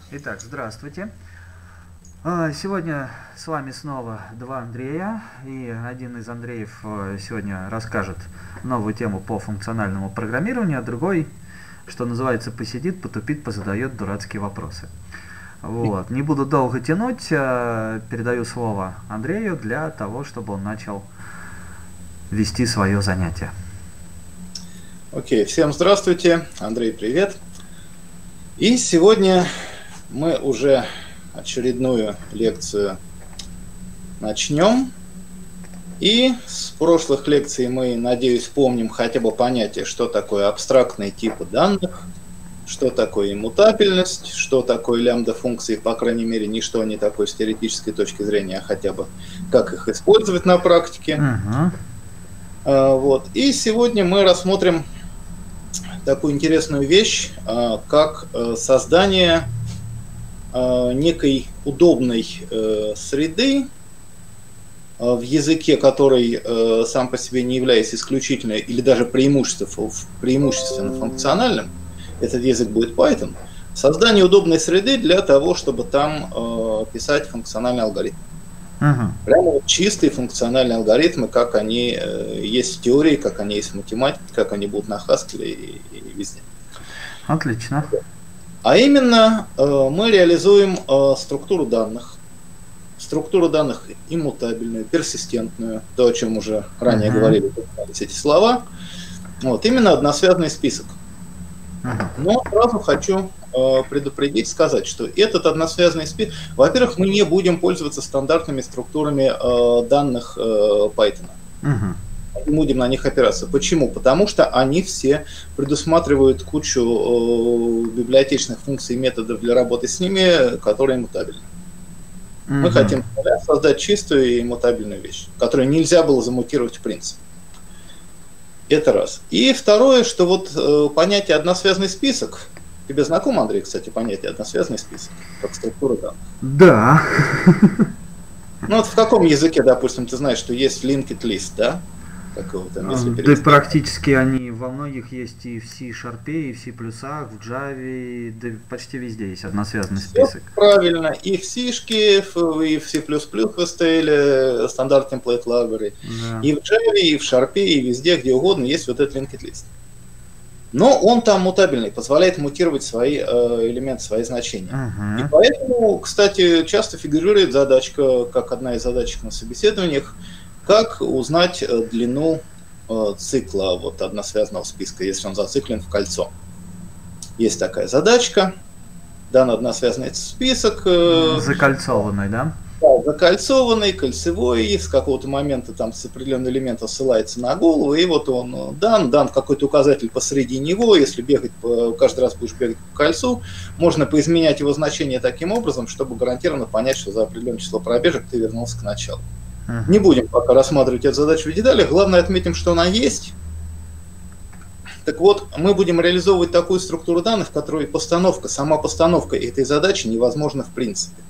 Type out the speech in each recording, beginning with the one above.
Итак, здравствуйте. Сегодня с вами снова два Андрея, и один из Андреев сегодня расскажет новую тему по функциональному программированию, а другой, что называется, посидит, потупит, позадает дурацкие вопросы. Вот. Не буду долго тянуть, передаю слово Андрею для того, чтобы он начал вести свое занятие. Окей, всем здравствуйте, Андрей, привет. И сегодня мы уже очередную лекцию начнем. И с прошлых лекций мы, надеюсь, помним хотя бы понятие, что такое абстрактные типы данных, что такое иммутабельность, что такое лямбда-функции, по крайней мере, ничто не такое с теоретической точки зрения, а хотя бы как их использовать на практике. Вот. И сегодня мы рассмотрим такую интересную вещь, как создание некой удобной среды в языке, который сам по себе не является исключительно или даже преимущественно функциональным, этот язык будет Python, создание удобной среды для того, чтобы там писать функциональный алгоритм. Прямо вот чистые функциональные алгоритмы, как они есть в теории, как они есть в математике, как они будут на Haskell и везде. Отлично. А именно мы реализуем структуру данных. Структуру данных иммутабельную, персистентную, то, о чем уже ранее говорили, эти слова. Вот, именно односвязанный список. Но сразу хочу предупредить, сказать, что этот односвязанный список, во-первых, мы не будем пользоваться стандартными структурами данных Python. Не будем на них опираться. Почему? Потому что они все предусматривают кучу библиотечных функций и методов для работы с ними, которые иммутабельны. Мы хотим создать чистую и иммутабельную вещь, которую нельзя было замутировать в принципе. Это раз. И второе, что вот понятие односвязанный список. Тебе знакомо, Андрей, кстати, понятие односвязанный список, как структура данных? Да. Ну вот в каком языке, допустим, ты знаешь, что есть linked list, да? Там, да практически они во многих есть и в C#, и в C++, в Java, да почти везде есть односвязанный список. Правильно, и в C, и в C++ в STL, стандарт template library, да. И в Java, и в Sharp, и везде, где угодно есть вот этот linked list. Но он там мутабельный, позволяет мутировать свои элементы, свои значения. И поэтому, кстати, часто фигурирует задачка, как одна из задачек на собеседованиях, как узнать длину цикла вот, односвязанного списка, если он зациклен в кольцо. Есть такая задачка, дан односвязанный список. Закольцованный, да? Да, закольцованный, кольцевой, и с какого-то момента там с определенного элемента ссылается на голову, и вот он дан какой-то указатель посреди него, если бегать, каждый раз будешь бегать по кольцу, можно поизменять его значение таким образом, чтобы гарантированно понять, что за определенное число пробежек ты вернулся к началу. Не будем пока рассматривать эту задачу в деталях, главное отметим, что она есть. Так вот, мы будем реализовывать такую структуру данных, в которой сама постановка этой задачи невозможна в принципе.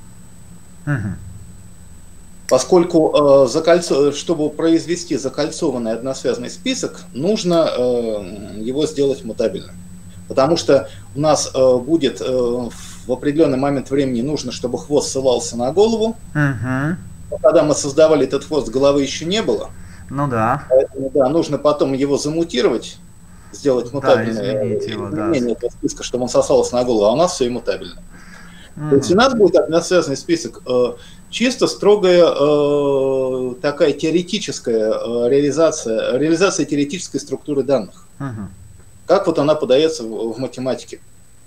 Поскольку чтобы произвести закольцованный односвязанный список, нужно его сделать мутабельным. Потому что у нас будет в определенный момент времени нужно, чтобы хвост ссылался на голову. Когда мы создавали этот хвост, головы еще не было. Ну да. Поэтому, да, нужно потом его замутировать, сделать мутабельное изменение этого списка, чтобы он сосался на голову, а у нас все иммутабельно. То есть у нас будет односвязанный список, чисто строгая такая теоретическая реализация теоретической структуры данных. Как вот она подается в математике.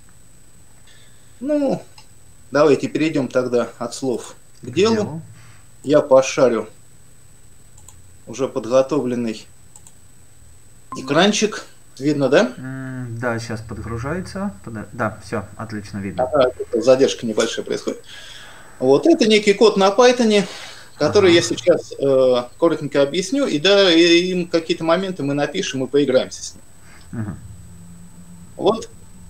Ну, давайте перейдем тогда от слов к делу. Я пошарю уже подготовленный экранчик. Видно, да? Да, сейчас подгружается. Да, все, отлично видно. Задержка небольшая происходит. Вот это некий код на Python, который я сейчас коротенько объясню, и да, и какие-то моменты мы напишем и поиграемся с ним. Вот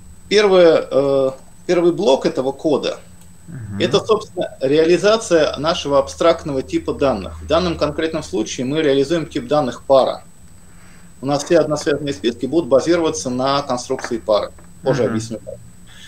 первый блок этого кода. Это, собственно, реализация нашего абстрактного типа данных. В данном конкретном случае мы реализуем тип данных пара. У нас все односвязанные списки будут базироваться на конструкции пары. Позже объясню.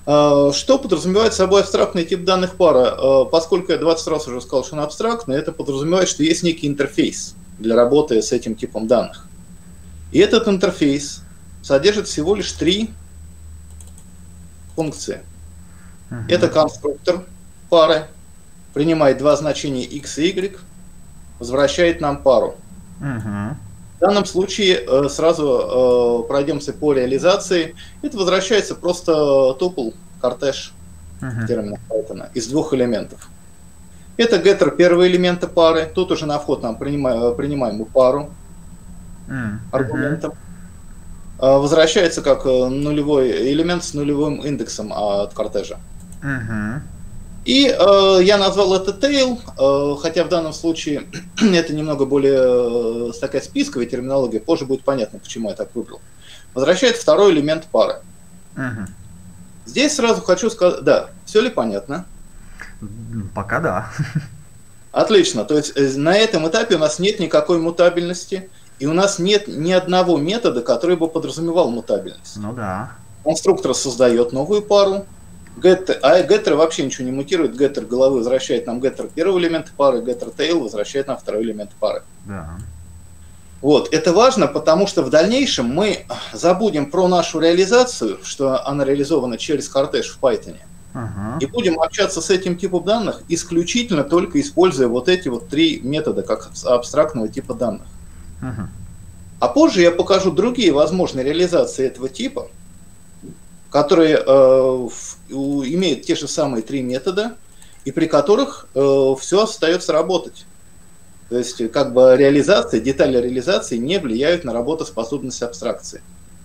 Что подразумевает собой абстрактный тип данных пара? Поскольку я 20 раз уже сказал, что он абстрактный, это подразумевает, что есть некий интерфейс для работы с этим типом данных. И этот интерфейс содержит всего лишь 3 функции. Это конструктор пары, принимает 2 значения x и y, возвращает нам пару. В данном случае сразу пройдемся по реализации. Это возвращается просто tuple, кортеж в терминах Python из 2 элементов. Это getter первого элемента пары. Тут уже на вход нам принимаемую пару аргументов. Возвращается как нулевой элемент с нулевым индексом от кортежа. И я назвал это tail, хотя в данном случае это немного более такая списковая терминология, позже будет понятно, почему я так выбрал. Возвращает второй элемент пары. Здесь сразу хочу сказать, да, все ли понятно? Пока да. Отлично, то есть на этом этапе у нас нет никакой мутабельности, и у нас нет ни одного метода, который бы подразумевал мутабельность. Ну да. Конструктор создает новую пару, getter вообще ничего не мутирует, getter головы возвращает нам getter первого элемента пары, getter tail возвращает нам второй элемент пары. Да. Вот, это важно, потому что в дальнейшем мы забудем про нашу реализацию, что она реализована через кортеж в Python, и будем общаться с этим типом данных исключительно только используя вот эти вот 3 метода как абстрактного типа данных. А позже я покажу другие возможные реализации этого типа, которые имеют те же самые 3 метода, и при которых все остается работать. То есть, как бы реализация, детали реализации не влияют на работоспособность абстракции.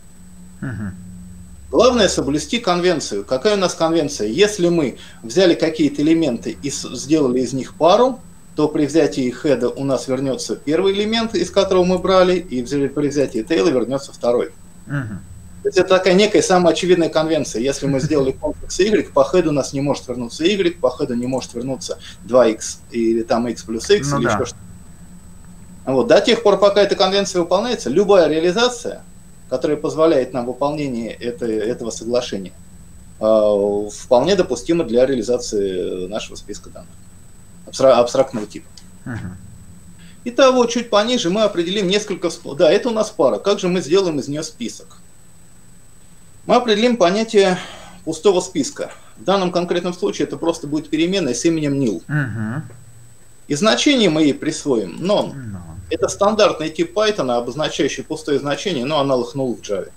Главное соблюсти конвенцию. Какая у нас конвенция? Если мы взяли какие-то элементы и сделали из них пару, то при взятии хеда у нас вернется первый элемент, из которого мы брали, и при взятии тейла вернется второй. То есть это такая некая самая очевидная конвенция. Если мы сделали комплекс y, по хеду у нас не может вернуться y, по хеду не может вернуться 2x или там x плюс x, или еще что-то. Вот. До тех пор, пока эта конвенция выполняется, любая реализация, которая позволяет нам выполнение этого соглашения, вполне допустима для реализации нашего списка данных абстрактного типа. Итого, чуть пониже мы определим несколько... Да, это у нас пара. Как же мы сделаем из нее список? Мы определим понятие пустого списка. В данном конкретном случае это просто будет переменная с именем nil. И значение мы ей присвоим non. Это стандартный тип Python, обозначающий пустое значение, но аналог null в Java.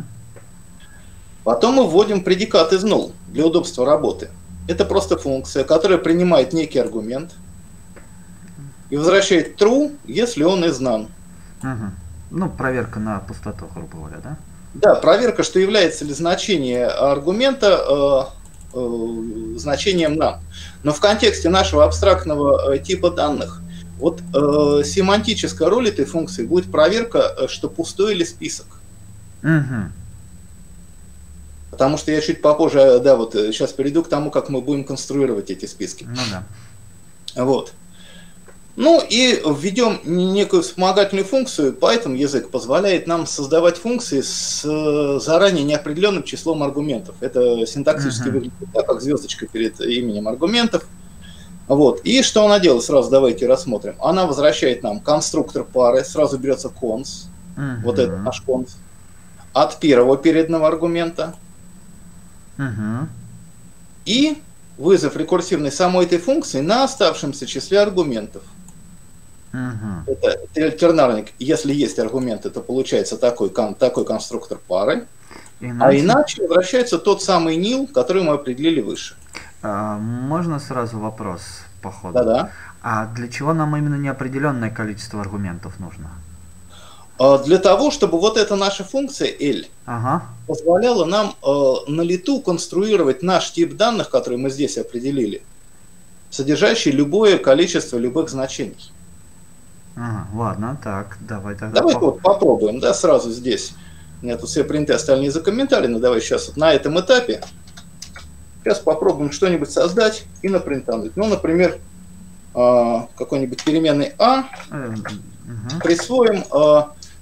Потом мы вводим предикат из null для удобства работы. Это просто функция, которая принимает некий аргумент и возвращает true, если он из none. Ну, проверка на пустоту, грубо говоря, да? Да, проверка, что является ли значение аргумента значением none. Но в контексте нашего абстрактного типа данных, вот семантическая роль этой функции будет проверка, что пустой или список. Потому что я чуть попозже, да, вот сейчас перейду к тому, как мы будем конструировать эти списки. Ну да. Вот. Ну и введем некую вспомогательную функцию. Python язык позволяет нам создавать функции с заранее неопределенным числом аргументов. Это синтаксически выглядит так, как звездочка перед именем аргументов. Вот. И что она делает? Сразу давайте рассмотрим. Она возвращает нам конструктор пары. Сразу берется cons. Вот это наш cons. От первого переданного аргумента. И вызов рекурсивной самой этой функции на оставшемся числе аргументов. Это тернарник. Если есть аргументы, то получается такой конструктор пары. А иначе возвращается тот самый nil, который мы определили выше. Можно сразу вопрос по ходу? Да-да. А для чего нам именно неопределенное количество аргументов нужно? Для того, чтобы вот эта наша функция L позволяла нам на лету конструировать наш тип данных, который мы здесь определили, содержащий любое количество любых значений. Ладно, так, давай тогда. Давай вот попробуем, да, сразу здесь. У меня тут все принты остальные закомментарии, но давай сейчас вот на этом этапе сейчас попробуем что-нибудь создать и напринтануть. Ну, например, какой-нибудь переменной a присвоим,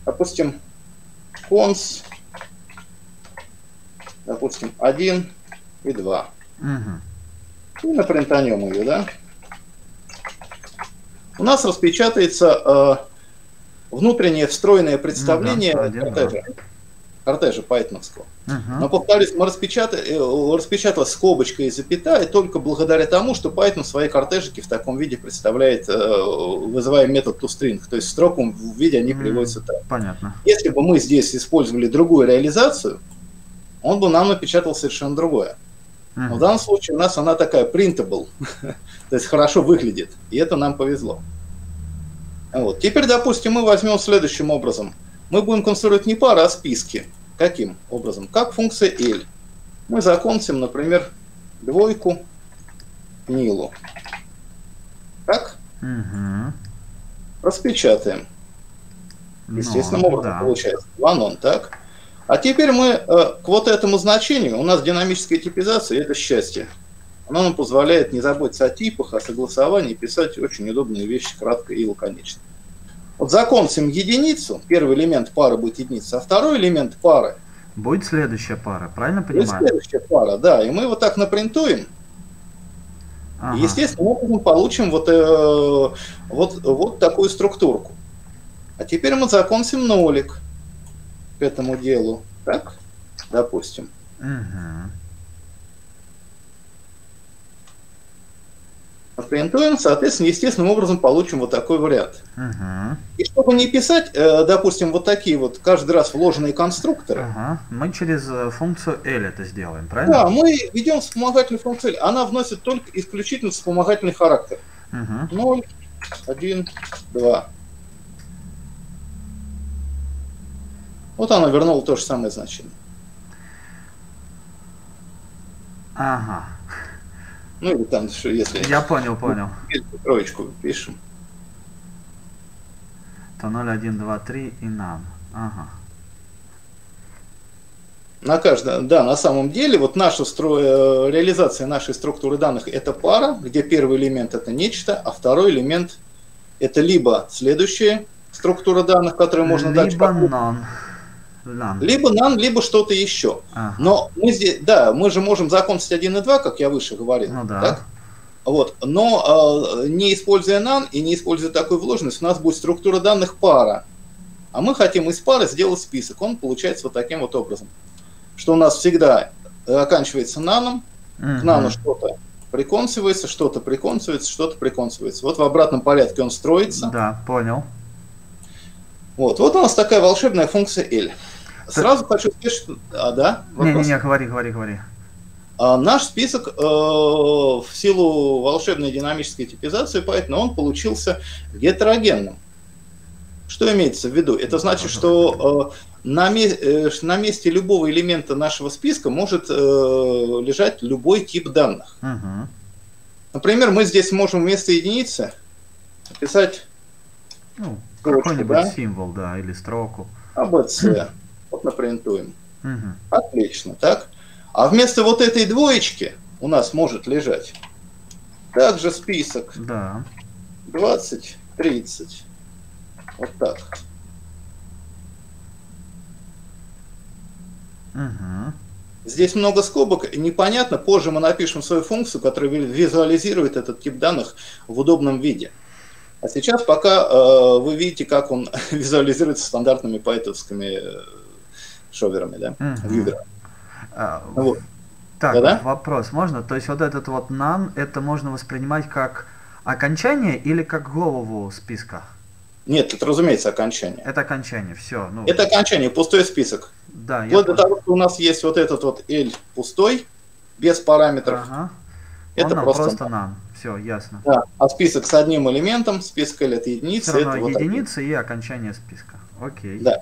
допустим, cons, допустим, 1, и 2. Угу. И напринтанем ее, да? У нас распечатается внутреннее встроенное представление кортежа пайтоновского. Но, повторюсь, мы распечаталась скобочка и запятая только благодаря тому, что Python свои кортежики в таком виде представляет, вызывая метод toString. То есть в строковом виде они переводятся так. Понятно. Если бы мы здесь использовали другую реализацию, он бы нам напечатал совершенно другое. Но в данном случае у нас она такая printable, то есть хорошо выглядит, и это нам повезло. Вот. Теперь, допустим, мы возьмем следующим образом. Мы будем конструировать не пары, а списки. Каким образом? Как функция L. Мы закончим, например, двойку Нилу. Так? Распечатаем. Естественным образом получается 2 non, так? А теперь мы к вот этому значению, у нас динамическая типизация, это счастье. Она нам позволяет не заботиться о типах, о согласовании, писать очень удобные вещи кратко и лаконично. Вот закончим единицу, первый элемент пары будет единица, а второй элемент пары будет следующая пара, правильно понимаю? Будет следующая пара, да, и мы вот так напринтуем. Ага. И, естественно, мы получим вот такую структурку. А теперь мы закончим нолик к этому делу, так, допустим. Принтуем, соответственно, естественным образом получим вот такой вариант. И чтобы не писать, допустим, вот такие вот каждый раз вложенные конструкторы. Мы через функцию L это сделаем, правильно? Да, мы ведем вспомогательную функцию L. Она вносит только исключительно вспомогательный характер. 0, 1, 2. Вот она вернула то же самое значение. Ну или там, если... Я понял. Троечку пишем. То 0, 1, 2, 3 и нам. На каждом, да, на самом деле, вот наша реализация нашей структуры данных это пара, где первый элемент это нечто, а второй элемент это либо следующая структура данных, которую можно дать. Либо none, либо что-то еще. Но мы здесь, да, мы же можем закончить 1 и 2, как я выше говорил. Ну, да. Так? Вот. Но не используя none и не используя такую вложенность, у нас будет структура данных пара. А мы хотим из пары сделать список. Он получается вот таким вот образом. Что у нас всегда оканчивается наном, к нану что-то приконцивается, что-то приконцивается, что-то приконцивается. Вот в обратном порядке он строится. Да, понял. Вот у нас такая волшебная функция L. Сразу хочу сказать, что... да? Не, говори. Наш список в силу волшебной динамической типизации Python, он получился гетерогенным. Что имеется в виду? Это значит, что на месте любого элемента нашего списка может лежать любой тип данных. Например, мы здесь можем вместо единицы написать какой-нибудь символ, да, или строку. ABC. Вот напринтуем. Отлично, так. А вместо вот этой двоечки у нас может лежать также список. Да. 20, 30. Вот так. Здесь много скобок, непонятно. Позже мы напишем свою функцию, которая визуализирует этот тип данных в удобном виде. А сейчас пока вы видите, как он визуализируется стандартными пайтовскими шоверами, да? Вьюверами. Вот. Так, вопрос можно? То есть вот этот вот none, это можно воспринимать как окончание или как голову списка? Нет, это, разумеется, окончание. Это окончание, все. Это окончание, пустой список. Да, вплоть до того, что у нас есть вот этот вот L пустой, без параметров. Это просто none. Все, ясно. Да, а список с одним элементом, список L это единица. Все равно это единица и окончание списка. Окей. Да.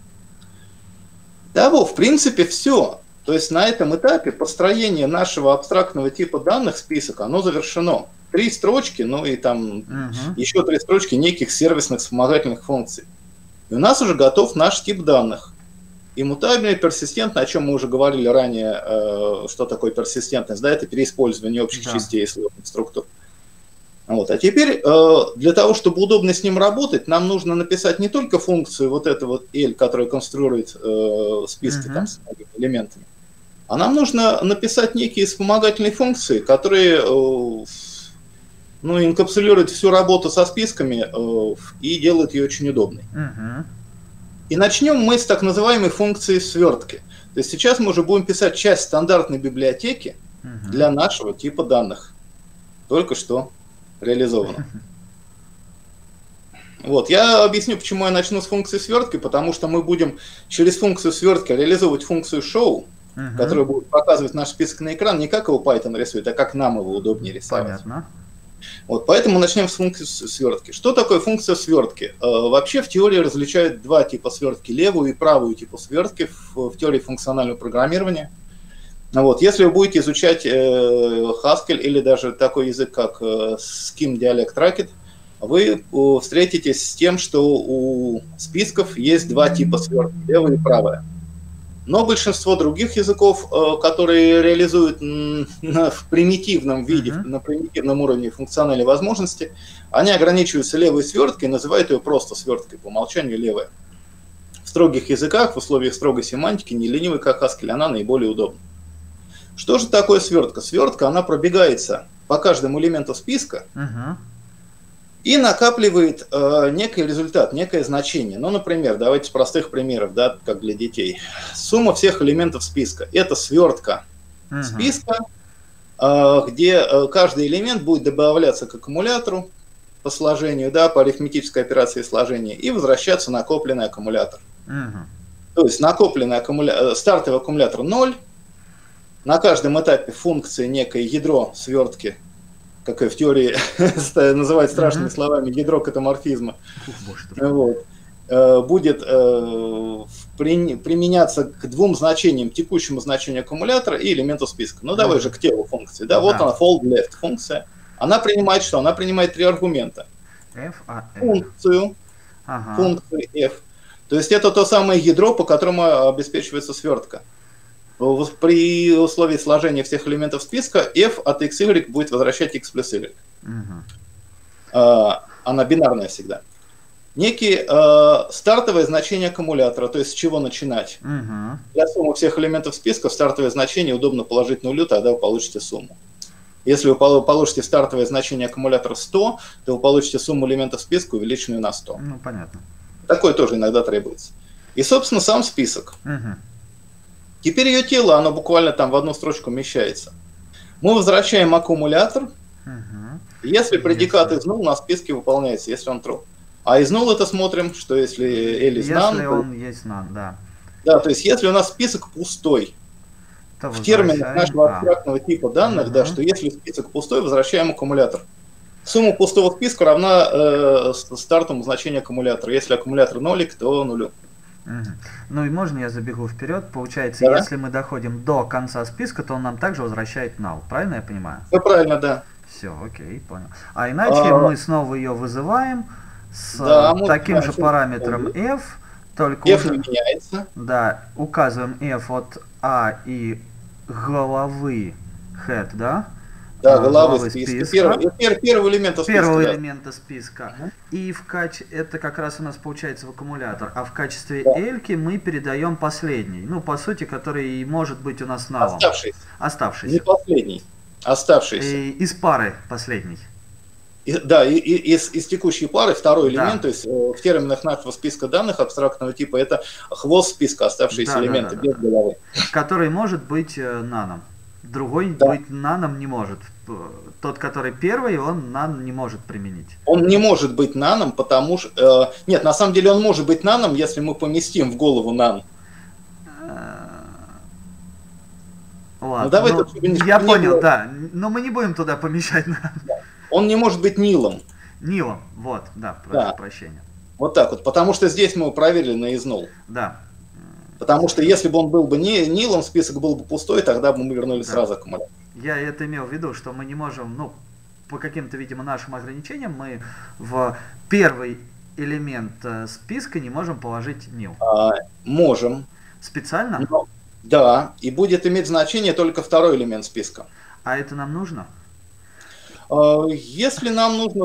Да, в принципе, все. То есть на этом этапе построение нашего абстрактного типа данных список, оно завершено. 3 строчки, ну и там еще 3 строчки неких сервисных вспомогательных функций. И у нас уже готов наш тип данных. Иммутабельный, персистентный, о чем мы уже говорили ранее, что такое персистентность, да, это переиспользование общих частей и сложных структур. Вот. А теперь для того, чтобы удобно с ним работать, нам нужно написать не только функцию вот эту вот L, которая конструирует списки там, с элементами, А нам нужно написать некие вспомогательные функции, которые инкапсулируют всю работу со списками и делают ее очень удобной. И начнем мы с так называемой функции свертки. То есть сейчас мы уже будем писать часть стандартной библиотеки для нашего типа данных. Только что реализовано. Вот, я объясню, почему я начну с функции свертки, потому что мы будем через функцию свертки реализовывать функцию show, которая будет показывать наш список на экран, не как его Python рисует, а как нам его удобнее рисовать. Понятно. Вот, поэтому начнем с функции свертки. Что такое функция свертки? Вообще в теории различают два типа свертки, левую и правую типа свертки в теории функционального программирования. Вот, если вы будете изучать Haskell или даже такой язык, как Scheme Dialect Racket, вы встретитесь с тем, что у списков есть два типа свертки, левая и правая. Но большинство других языков, которые реализуют в примитивном виде, на примитивном уровне функциональной возможности, они ограничиваются левой сверткой и называют ее просто сверткой, по умолчанию левая. В строгих языках, в условиях строгой семантики, не ленивой, как Haskell, она наиболее удобна. Что же такое свертка? Свертка, она пробегается по каждому элементу списка и накапливает некий результат, некое значение. Ну, например, давайте с простых примеров, да, как для детей. Сумма всех элементов списка. Это свертка списка, где каждый элемент будет добавляться к аккумулятору по сложению, да, по арифметической операции сложения, и возвращаться накопленный аккумулятор. То есть накопленный стартовый аккумулятор 0. На каждом этапе функции некое ядро свертки, как и в теории называют страшными словами, ядро катаморфизма, вот, будет применяться к двум значениям, текущему значению аккумулятора и элементу списка. Ну, давай же к телу функции. Да, вот она, fold left функция. Она принимает что? Она принимает три аргумента. Функцию f. То есть это то самое ядро, по которому обеспечивается свертка. При условии сложения всех элементов списка f от x, y будет возвращать x плюс y. Она бинарная всегда. Некие стартовое значение аккумулятора, то есть с чего начинать. Для суммы всех элементов списка стартовое значение удобно положить нулю, тогда вы получите сумму. Если вы получите стартовое значение аккумулятора 100, то вы получите сумму элементов списка, увеличенную на 100. Ну, понятно. Такое тоже иногда требуется. И, собственно, сам список. Теперь ее тело, оно буквально там в одну строчку вмещается. Мы возвращаем аккумулятор. Если предикат из null, на списке выполняется, если он true. А из null это смотрим, что если L из none. Если он есть none, да. Да, то есть если у нас список пустой, то в терминах нашего абстрактного типа данных, да, что если список пустой, возвращаем аккумулятор. Сумма пустого списка равна стартовому значению аккумулятора. Если аккумулятор нолик, то нулю. Ну и можно я забегу вперед? Получается, да? Если мы доходим до конца списка, то он нам также возвращает null. Правильно я понимаю? Все правильно, да. Все, окей, понял. А иначе мы снова ее вызываем с таким же параметром f, только f не меняется. Да, указываем f от a и головы head, да? Да, головы списка. Первого элемента списка. Первого элемента списка. И это как раз у нас получается в аккумулятор. А в качестве эльки мы передаем последний. Ну, по сути, который может быть у нас налом. Оставшийся. Не последний. Оставшийся. Из пары последний. Да, из текущей пары второй элемент, то есть в терминах нашего списка данных абстрактного типа, это хвост списка, оставшиеся элементы без головы. Который может быть наном. Другой быть наном не может. Тот, который первый, он нан не может применить. Он не может быть наном, потому что... нет, на самом деле он может быть наном, если мы поместим в голову нан. Ладно, давай я понял, да. Но мы не будем туда помещать нан. Он не может быть нилом. Нилом, вот, да, прошу прощения. Вот так вот, потому что здесь мы его проверили на из null. Да. Потому что если бы он был бы не нилом, список был бы пустой, тогда бы мы вернули сразу аккумулятор. Я это имел в виду, что мы не можем, ну, по каким-то, видимо, нашим ограничениям, мы в первый элемент списка не можем положить nil. Можем. Специально? Да, и будет иметь значение только второй элемент списка. А это нам нужно? Если нам нужно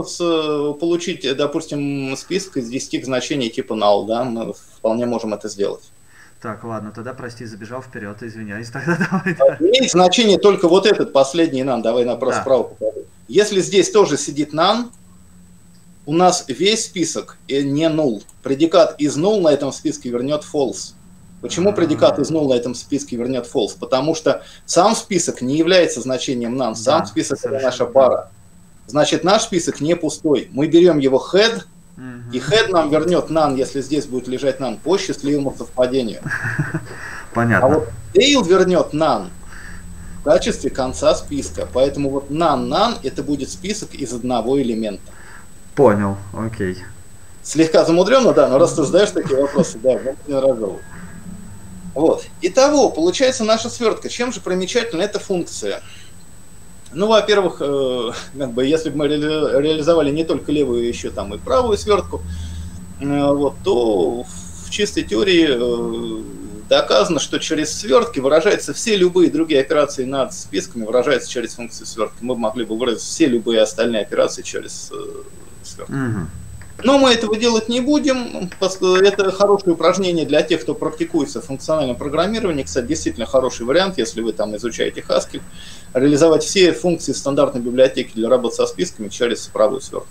получить, допустим, список из 10 значений типа null, да, мы вполне можем это сделать. Так, ладно, тогда, прости, забежал вперед, извиняюсь, тогда давай. Имеет значение только вот этот последний none. Давай просто справа покажу. Если здесь тоже сидит none, у нас весь список не null. Предикат из null на этом списке вернет false. Почему предикат из null на этом списке вернет false? Потому что сам список не является значением none. Сам список это наша пара. Значит, наш список не пустой. Мы берем его head, и head нам вернет none, если здесь будет лежать none, по счастливому совпадению. Понятно. А вот tail вернет none в качестве конца списка. Поэтому вот none это будет список из одного элемента. Понял, окей. Слегка замудренно, да, но раз ты задаешь такие вопросы, да, не разговор. Вот. Итого, получается наша свертка. Чем же примечательна эта функция? Ну, во-первых, если бы мы реализовали не только левую, еще там и правую свертку, вот, то в чистой теории доказано, что через свертки выражаются все любые другие операции над списками, выражаются через функцию свертки. Мы могли бы выразить все любые остальные операции через свертки. Но мы этого делать не будем. Это хорошее упражнение для тех, кто практикуется в функциональном программировании. Кстати, действительно хороший вариант, если вы там изучаете Haskell, реализовать все функции стандартной библиотеки для работы со списками через правую свертку.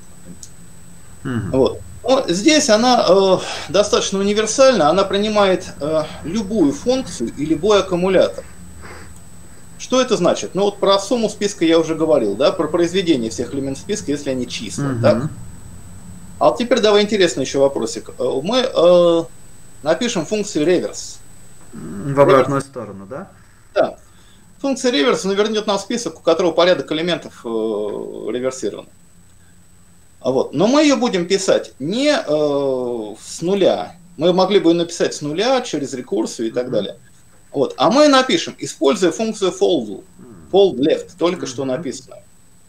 Вот. Но здесь она достаточно универсальна. Она принимает любую функцию и любой аккумулятор. Что это значит? Ну вот про сумму списка я уже говорил, да, про произведение всех элементов списка, если они числа. Так? А вот теперь давай интересный еще вопросик. Мы напишем функцию reverse. В обратную сторону, да? Да. Функция reverse вернет нам список, у которого порядок элементов реверсирован. Вот. Но мы ее будем писать не с нуля. Мы могли бы ее написать с нуля, через рекурсию и так далее. Вот. А мы напишем, используя функцию fold left, только что написано.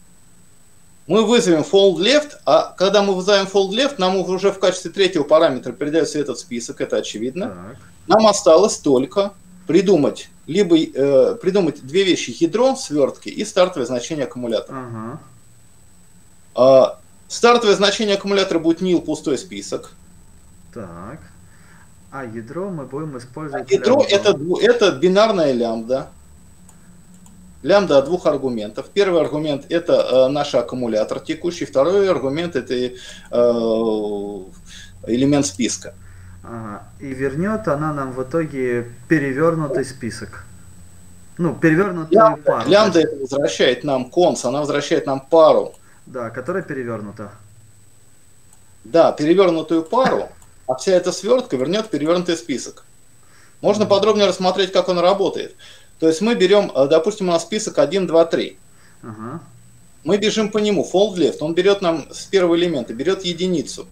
Мы вызовем fold left, а когда мы вызовем fold left, нам уже в качестве третьего параметра передается этот список, это очевидно. Так. Нам осталось только придумать две вещи: ядро свертки и стартовое значение аккумулятора. Стартовое значение аккумулятора будет nil, пустой список. Так. А ядро мы будем использовать. Ядро это бинарная лямбда. Лямбда от двух аргументов. Первый аргумент это наш аккумулятор текущий, второй аргумент это элемент списка. И вернет она нам в итоге перевернутый список. Ну, перевернутую пару. Лямбда это возвращает нам конс, она возвращает нам пару. Да, которая перевернута. Да, перевернутую пару, а вся эта свертка вернет перевернутый список. Можно подробнее рассмотреть, как он работает. То есть мы берем, допустим, у нас список 1, 2, 3. Мы бежим по нему, fold left, он берет нам с первого элемента, берет единицу.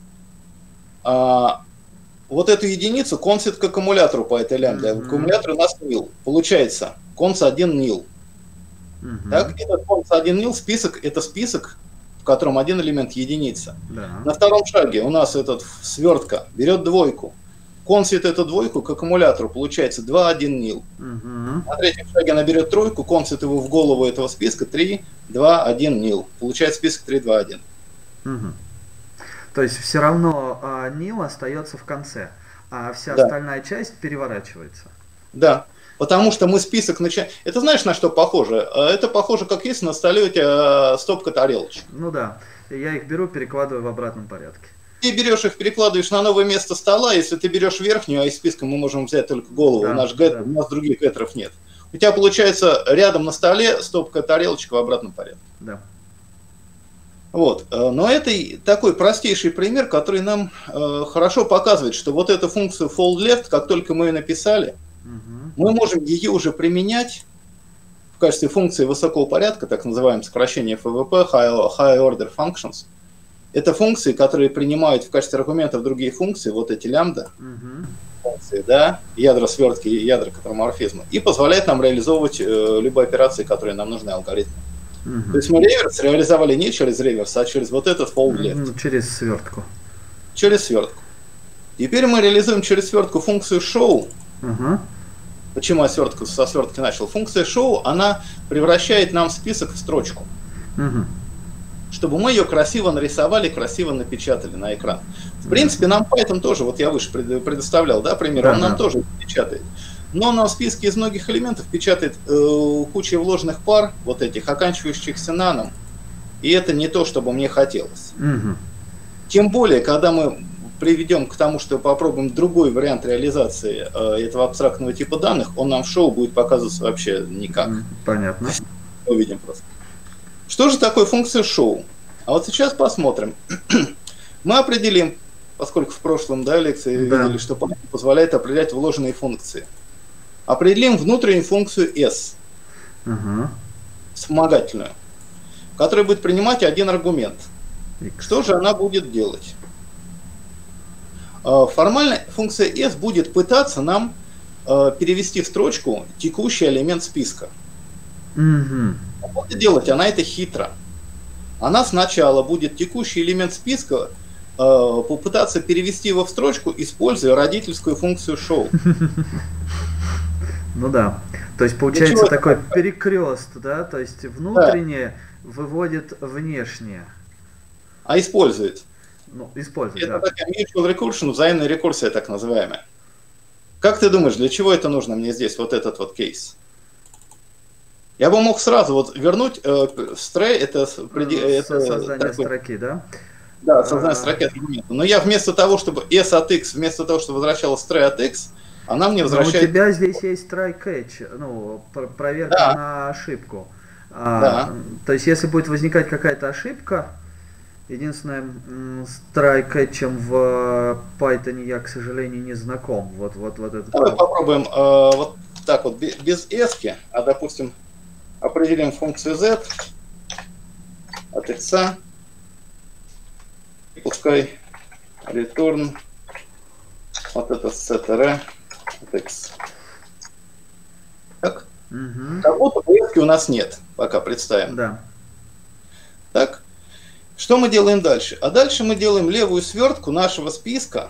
Вот эту единицу консит к аккумулятору по этой лямбде. Аккумулятор у нас nil. Получается, конс 1 nil. Так, этот конс 1 nil список, это список, в котором один элемент единица. На втором шаге у нас этот свертка берет двойку. Консит эту двойку к аккумулятору, получается 2, 1 nil. На третьем шаге она берет тройку, консит его в голову этого списка 3, 2, 1 nil. Получается список 3, 2, 1. То есть все равно nil остается в конце, а вся остальная часть переворачивается. Да, потому что мы список начинаем... Это знаешь, на что похоже? Это похоже, как если на столе у тебя стопка тарелочек. Ну да, я их беру, перекладываю в обратном порядке. Ты берешь их, перекладываешь на новое место стола. Если ты берешь верхнюю, а из списка мы можем взять только голову, у нас других геттеров нет. У тебя получается рядом на столе стопка тарелочек в обратном порядке. Да. Вот. Но это такой простейший пример, который нам хорошо показывает, что вот эту функцию fold left, как только мы ее написали, мы можем ее уже применять в качестве функции высокого порядка, так называемое сокращение FWP, High Order Functions. Это функции, которые принимают в качестве аргументов другие функции, вот эти лямбда, функции, да, ядра свертки и ядра катаморфизма, и позволяет нам реализовывать любые операции, которые нам нужны, алгоритмы. То есть мы реверс реализовали не через реверс, а через вот этот fold left. Через свертку. Через свертку. Теперь мы реализуем через свертку функцию show. Почему я со свертки начал? Функция show, она превращает нам список в строчку. чтобы мы ее красиво нарисовали, красиво напечатали на экран. В принципе, нам Python тоже, вот я выше предоставлял, да, пример, он нам тоже печатает. Но на списке из многих элементов печатает куча вложенных пар, вот этих, оканчивающихся наном. И это не то, что бы мне хотелось. Тем более, когда мы приведем к тому, что попробуем другой вариант реализации этого абстрактного типа данных, он нам в шоу будет показываться вообще никак. Понятно. Увидим просто. Что же такое функция show? А вот сейчас посмотрим. Мы определим, поскольку в прошлом лекции видели, что Python позволяет определять вложенные функции. Определим внутреннюю функцию s, вспомогательную, которая будет принимать один аргумент. Что же она будет делать? Формально функция s будет пытаться нам перевести в строчку текущий элемент списка. Будет делать она это хитро. Она сначала будет текущий элемент списка попытаться перевести его в строчку, используя родительскую функцию show. Ну да. То есть получается такой перекрест, да? То есть внутреннее выводит внешнее. А использует. Ну, использует, это такая mutual recursion, взаимная рекурсия так называемая. Как ты думаешь, для чего это нужно мне здесь, вот этот вот кейс? Я бы мог сразу вот вернуть stray, это создание строки, да? Да, создание строки от аргумента. Но я вместо того, чтобы s от x, вместо того, чтобы возвращала stray от x, она мне возвращает... Но у тебя здесь есть try catch, ну, проверка на ошибку. То есть, если будет возникать какая-то ошибка, единственное, с try catch'ем в Python я, к сожалению, не знаком. Вот это. Давай попробуем вот так вот, без s-ки, а, допустим, определим функцию z от x, и пускай return вот это ctr от x. Так? Какого-то s-ки у нас нет, пока представим. Да. Так. Что мы делаем дальше? А дальше мы делаем левую свертку нашего списка.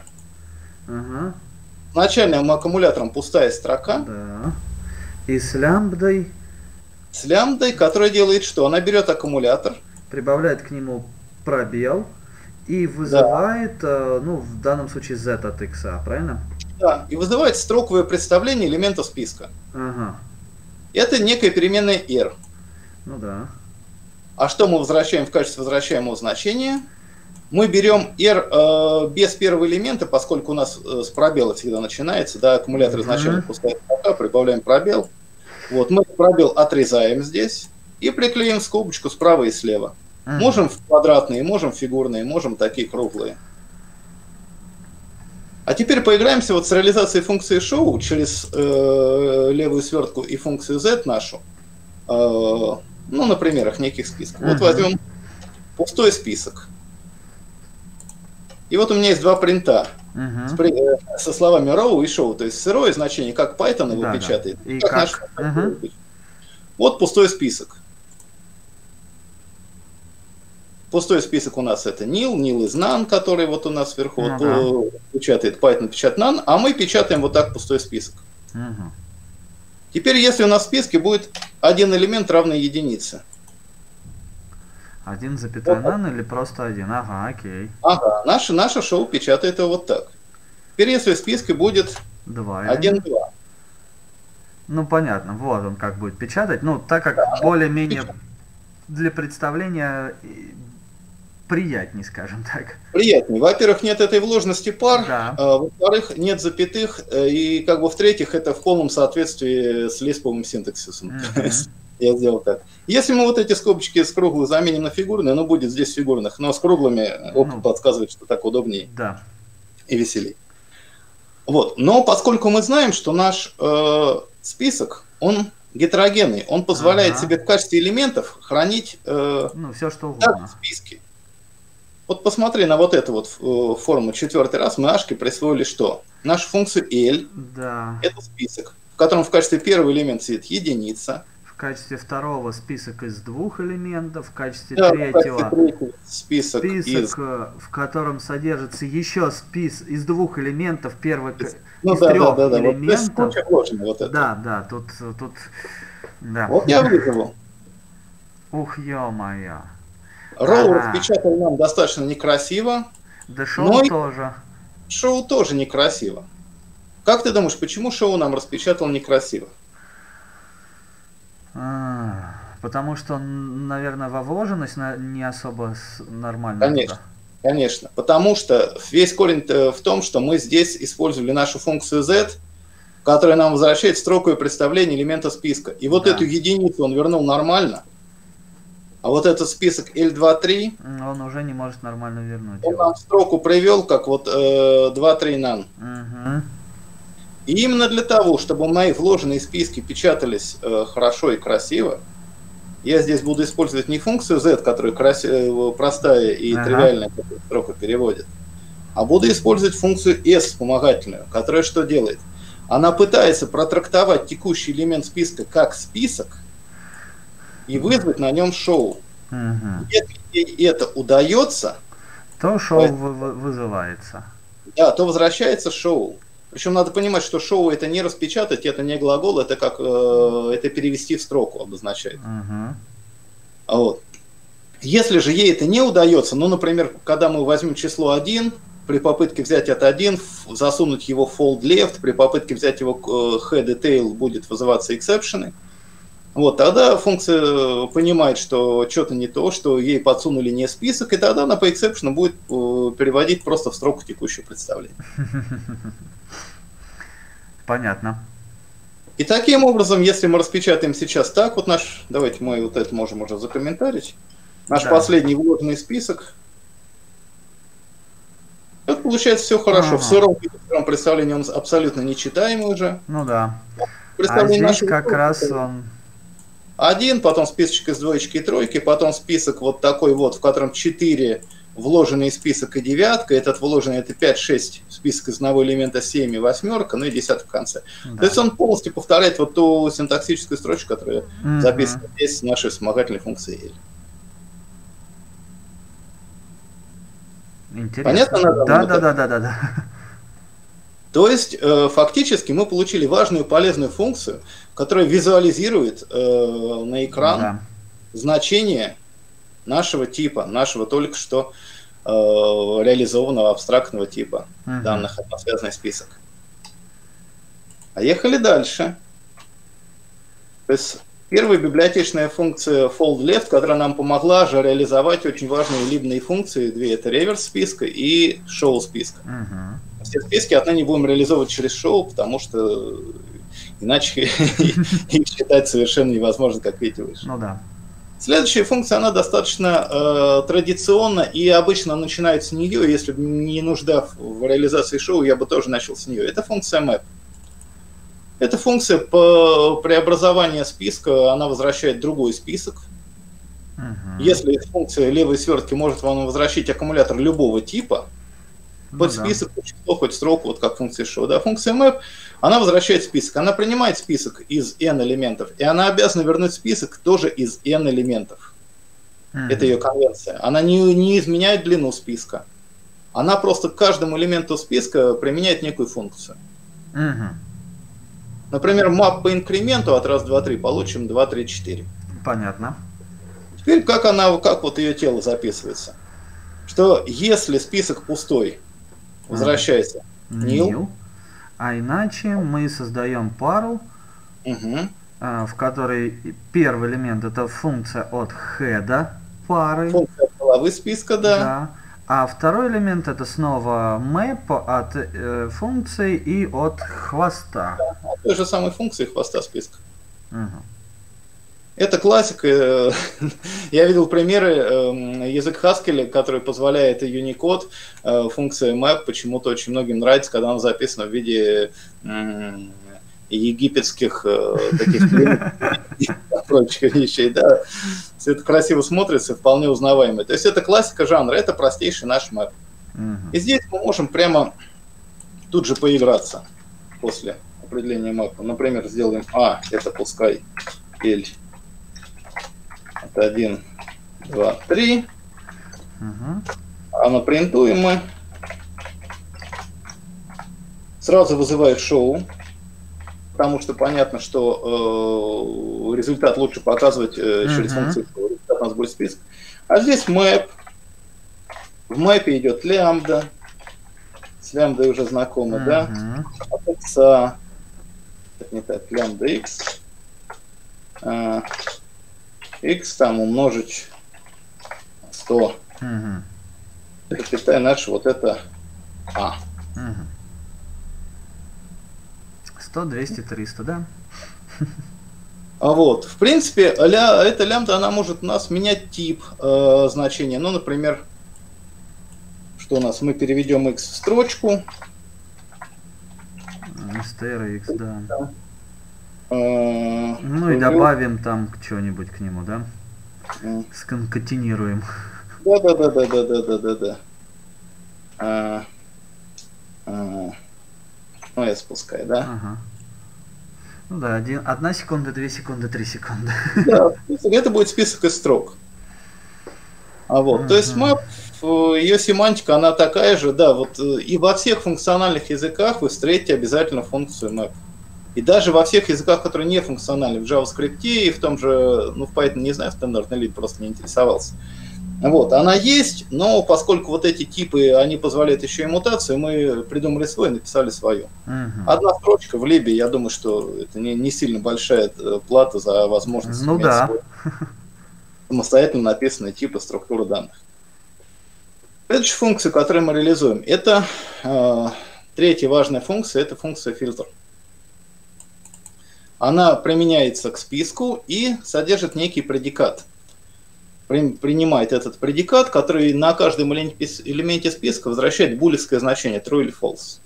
С начальным аккумулятором пустая строка. Да. И с лямбдой. С лямбдой, которая делает что? Она берет аккумулятор. Прибавляет к нему пробел. И вызывает, ну, в данном случае z от x, правильно? Да, и вызывает строковое представление элемента списка. Это некая переменная r. Ну да. А что мы возвращаем в качестве возвращаемого значения? Мы берем r без первого элемента, поскольку у нас с пробела всегда начинается, да, аккумулятор изначально пустая строка, прибавляем пробел. Вот, мы пробел отрезаем здесь и приклеим скобочку справа и слева. Можем в квадратные, можем фигурные, можем такие круглые. А теперь поиграемся вот с реализацией функции show через левую свертку и функцию z нашу. Ну, на примерах неких списков. Вот возьмем пустой список. И вот у меня есть два принта со словами row и show. То есть сырое значение, как Python его печатает, и как наш. Вот пустой список. Пустой список у нас это nil is none, который вот у нас сверху печатает, Python печатает none, а мы печатаем вот так пустой список. Теперь, если у нас в списке будет один элемент равный единице. 1 запятая none или просто 1? Ага, окей. Ага, наша шоу печатает его вот так. Теперь, если в списке будет 1, 2. Ну, понятно, вот он как будет печатать. Ну, так как более-менее для представления приятней, скажем так. Приятней. Во-первых, нет этой вложенности пар, во-вторых, нет запятых, и как бы в-третьих, это в полном соответствии с лисповым синтаксисом. Я сделал так. Если мы вот эти скобочки с круглых заменим на фигурные, ну будет здесь фигурных, но с круглыми опыт подсказывает, что так удобнее и веселей. Вот. Но поскольку мы знаем, что наш список, он гетерогенный, он позволяет себе в качестве элементов хранить все, что угодно. Списки. Вот посмотри на вот эту вот форму 4-й раз, мы ашки присвоили что? Нашу функцию L, это список, в котором в качестве первого элемента сидит единица. В качестве второго список из двух элементов, в качестве третьего список в котором содержится еще список из двух элементов, первый из трех элементов. Вот да, тут. Вот я вызову. Ух, ё-моё. Row Ага. распечатал нам достаточно некрасиво, Да шоу но и тоже. show тоже некрасиво. Как ты думаешь, почему show нам распечатал некрасиво? Потому что, наверное, во вложенность не особо нормально туда. Конечно, конечно. Потому что весь корень в том, что мы здесь использовали нашу функцию z, которая нам возвращает строковое представление элемента списка. И вот Да. эту единицу он вернул нормально, а вот этот список L23 Он уже не может нормально вернуть он его. нам строку привел как вот 2-3 none. Угу. И именно для того, чтобы мои вложенные списки печатались хорошо и красиво, я здесь буду использовать не функцию z, которая простая и тривиальная, которую строка переводит, а буду использовать функцию s вспомогательную, которая что делает? Она пытается протрактовать текущий элемент списка как список и вызвать на нем show. Угу. Если ей это удается, то шоу вызывается. Да, то возвращается show. Причем надо понимать, что шоу это не распечатать, это не глагол, это как это перевести в строку обозначает. Вот. Если же ей это не удается, ну, например, когда мы возьмем число 1, при попытке взять это 1, засунуть его в fold left, при попытке взять его head и tail будет вызываться exception. Вот, тогда функция понимает, что что-то не то, что ей подсунули не список, и тогда она по exception будет переводить просто в строку текущего представления. Понятно. И таким образом, если мы распечатаем сейчас так, вот наш, давайте мы вот это можем уже закомментарить, наш последний вложенный список, это получается все хорошо. В сыром представлении он абсолютно нечитаемый уже. Ну да. А здесь как раз он... 1, потом списочек из двоечки и тройки, потом список вот такой вот, в котором 4 вложенный список и девятка, этот вложенный это 5-6, список из одного элемента 7 и восьмерка, ну и десятка в конце. Да. То есть он полностью повторяет вот ту синтаксическую строчку, которая записана здесь в нашей вспомогательной функции L. Интересно. Понятно? Да. То есть фактически мы получили важную и полезную функцию, которая визуализирует на экран значение нашего типа, нашего только что реализованного абстрактного типа данных односвязанный список. Поехали дальше. То есть первая библиотечная функция fold left, которая нам помогла же реализовать очень важные либные функции, две, это реверс списка и show списка. Все списки отныне будем реализовывать через show, потому что иначе их считать совершенно невозможно, как видите выше. Ну да. Следующая функция, она достаточно традиционна и обычно начинается с нее, если бы не нужда в реализации шоу, я бы тоже начал с нее. Это функция map. Эта функция по преобразованию списка, она возвращает другой список. Если функция левой свертки может вам возвращать аккумулятор любого типа, хоть список, хоть число, хоть строку, вот как функция show. Да, функция map, она возвращает список. Она принимает список из n элементов, и она обязана вернуть список тоже из n элементов. Это ее конвенция. Она не изменяет длину списка. Она просто к каждому элементу списка применяет некую функцию. Например, map по инкременту от 1, 2, 3 получим 2, 3, 4. Понятно. Теперь как вот ее тело записывается? Что если список пустой, возвращается nil. А иначе мы создаем пару, в которой первый элемент это функция от head пары. Функция от головы списка, да. А второй элемент это снова map от функции и от хвоста. Да, от той же самой функции хвоста списка. Это классика. Я видел примеры, язык Haskell, который позволяет Unicode, функция map, почему-то очень многим нравится, когда она записана в виде египетских таких прочих вещей. Да. Все это красиво смотрится, вполне узнаваемо. То есть это классика жанра, это простейший наш map. И здесь мы можем прямо тут же поиграться после определения map. Например, сделаем это пускай L. Это 1, 2, 3. А напринтуем мы. Сразу вызывает шоу, потому что понятно, что результат лучше показывать через функцию. Результат нас будет список. А здесь map. В мэпе идет лямбда. С лямбдой уже знакомы, да? Отца. Это не так, лямбда x. X там умножить 100. Запятая наша вот это А. 100, 200, 300, да? А вот, в принципе, эта лямбда, она может у нас менять тип значения. Ну, например, что у нас? Мы переведем x в строчку. str x, да. Ну и добавим там что-нибудь к нему, да? Сконкатинируем. Да. Ну, я спускаю, да? Ага. Ну да, 1 секунда, 2 секунды, 3 секунды. Да, это будет список из строк. То есть map, ее семантика, она такая же, да, вот и во всех функциональных языках вы встретите обязательно функцию map. И даже во всех языках, которые не функциональны, в JavaScript и в том же, ну, в Python не знаю, стандартный лид просто не интересовался. Она есть, но поскольку вот эти типы, они позволяют еще и мутацию, мы придумали свой, написали свою. Одна строчка в либе, я думаю, что это не сильно большая плата за возможность иметь свой самостоятельно написанные типы структуры данных. Следующая функция, которую мы реализуем, это третья важная функция, это функция фильтр. Она применяется к списку и содержит некий предикат. Принимает этот предикат, который на каждом элементе списка возвращает булевское значение, true или false.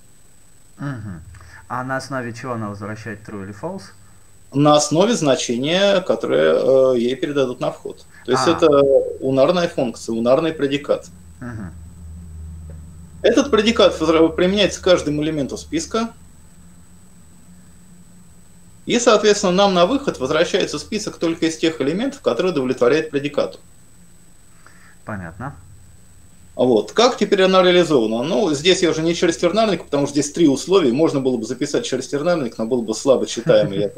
А на основе чего она возвращает true или false? На основе значения, которое ей передадут на вход. То есть это унарная функция, унарный предикат. Этот предикат применяется к каждому элементу списка. И, соответственно, нам на выход возвращается список только из тех элементов, которые удовлетворяют предикату. Понятно. Как теперь она реализована? Ну, здесь я уже не через тернарник, потому что здесь 3 условия. Можно было бы записать через тернарник, но было бы слабо читаемый.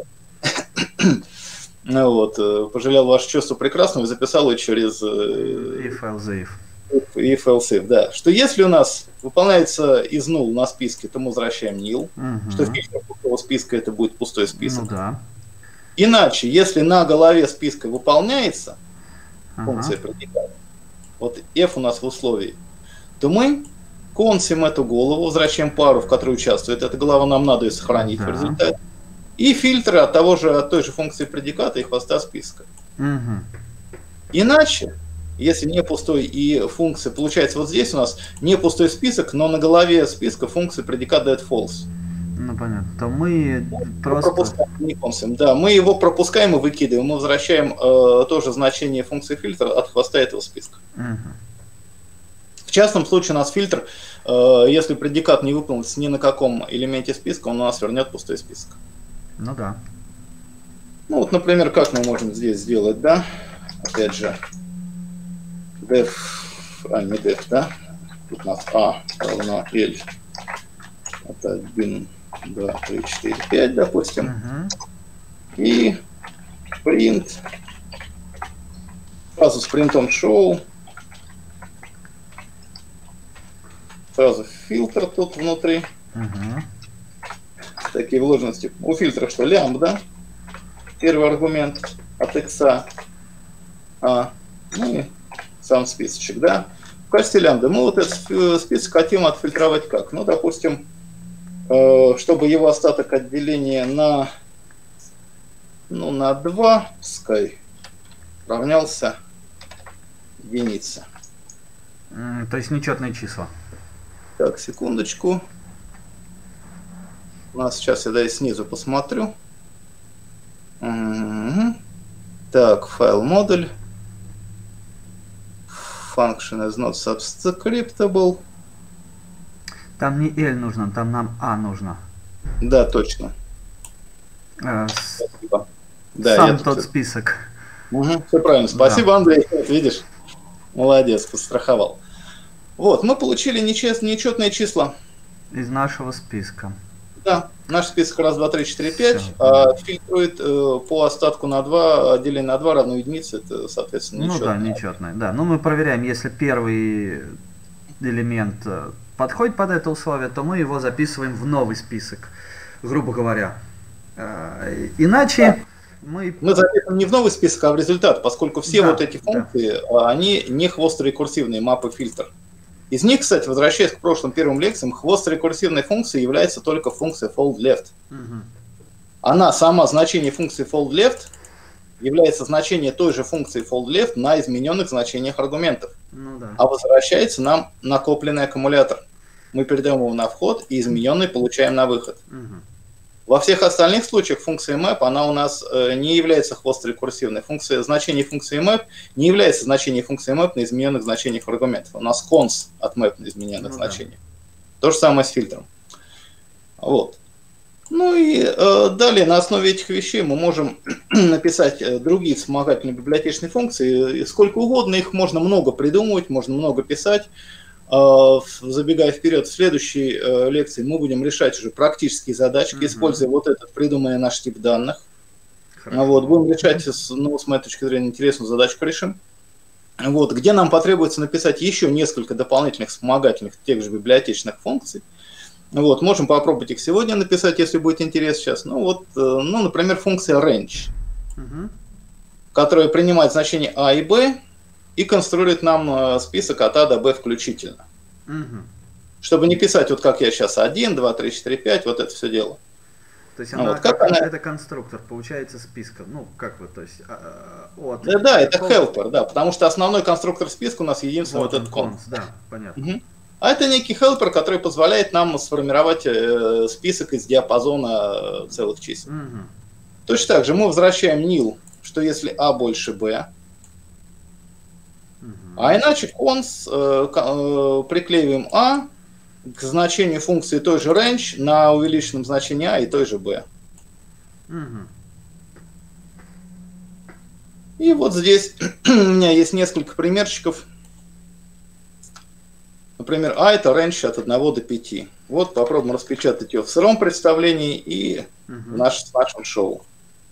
Пожалел ваше чувство прекрасного и записал ее через if else if, да. Что если у нас выполняется из null на списке, то мы возвращаем nil, что фильтр пустого списка это будет пустой список. Ну да. Иначе, если на голове списка выполняется функция предиката, вот f у нас в условии, то мы консим эту голову, возвращаем пару, в которой участвует эта голова, нам надо ее сохранить в результате, и фильтры от той же функции предиката и хвоста списка. Иначе, если не пустой и функция, получается вот здесь у нас не пустой список, но на голове списка функция предикат дает false. Ну понятно, то мы просто... Не консим, да, мы его пропускаем и выкидываем, мы возвращаем тоже значение функции фильтра от хвоста этого списка. В частном случае у нас фильтр, если предикат не выполнится ни на каком элементе списка, он у нас вернет пустой список. Ну да. Ну например, как мы можем здесь сделать, да? Опять же, def, не def, да? Тут у нас a равно l. Это 1, 2, 3, 4, 5, допустим. И print. Сразу с принтом show. Сразу фильтр тут внутри. Такие вложенности. У фильтра что? Лямбда. Первый аргумент от x. Ну и сам списочек, да. В качестве лямбда мы вот этот список хотим отфильтровать как? Ну, допустим, чтобы его остаток отделения на 2, пускай, равнялся единице. То есть нечетные числа. Так, секундочку. У нас сейчас я снизу посмотрю. Так, файл модуль. Function is not subscriptable. Там не L нужно, там нам A нужно. Да, точно. Спасибо. Да, сам тот список. Все правильно. Спасибо, да. Андрей. Видишь? Молодец, постраховал. Вот, мы получили нечетные числа. Из нашего списка. Да, наш список раз, два, три, четыре, пять, Все. фильтрует по остатку на 2, деление на 2 равно единице, это, соответственно, Ну да, нечетное. нечетное. Да. Ну мы проверяем, если первый элемент подходит под это условие, то мы его записываем в новый список, грубо говоря. Иначе мы записываем не в новый список, а в результат, поскольку все вот эти да. функции, они не хвост-рекурсивные, мапы фильтр. Из них, кстати, возвращаясь к прошлым первым лекциям, хвост рекурсивной функции является только функция fold-left. Угу. Она сама, значение функции fold-left, является значение той же функции fold-left на измененных значениях аргументов. Ну да. А возвращается нам накопленный аккумулятор. Мы передаем его на вход, и измененный получаем на выход. Угу. Во всех остальных случаях функция map, она у нас не является хвост-рекурсивной. Значение функции map не является значением функции map на измененных значениях аргументов. У нас cons от map на измененных значениях. Да. То же самое с фильтром. Вот. Ну и далее на основе этих вещей мы можем написать другие вспомогательные библиотечные функции. Сколько угодно, их можно много придумывать, можно много писать. Забегая вперед, в следующей лекции мы будем решать уже практические задачки, используя вот этот придуманный наш тип данных. Вот, будем решать, с моей точки зрения, интересную задачку решим. Вот, где нам потребуется написать еще несколько дополнительных вспомогательных, тех же библиотечных функций. Вот, можем попробовать их сегодня написать, если будет интерес сейчас. Ну, вот, например, функция range, которая принимает значение А и Б, и конструирует нам список от А до Б включительно. Чтобы не писать, вот как я сейчас, 1, 2, 3, 4, 5, вот это все дело. То есть она, это конструктор, получается, списка. Ну, как бы, то есть... Да, это helper, да, потому что основной конструктор списка у нас единственный вот этот const. Да, понятно. А это некий helper, который позволяет нам сформировать список из диапазона целых чисел. Точно так же мы возвращаем nil, что если А больше Б, а иначе const приклеиваем А к значению функции той же range на увеличенном значении А и той же B. И вот здесь у меня есть несколько примерчиков. Например, А это range от 1 до 5. Вот попробуем распечатать ее в сыром представлении и в нашем шоу.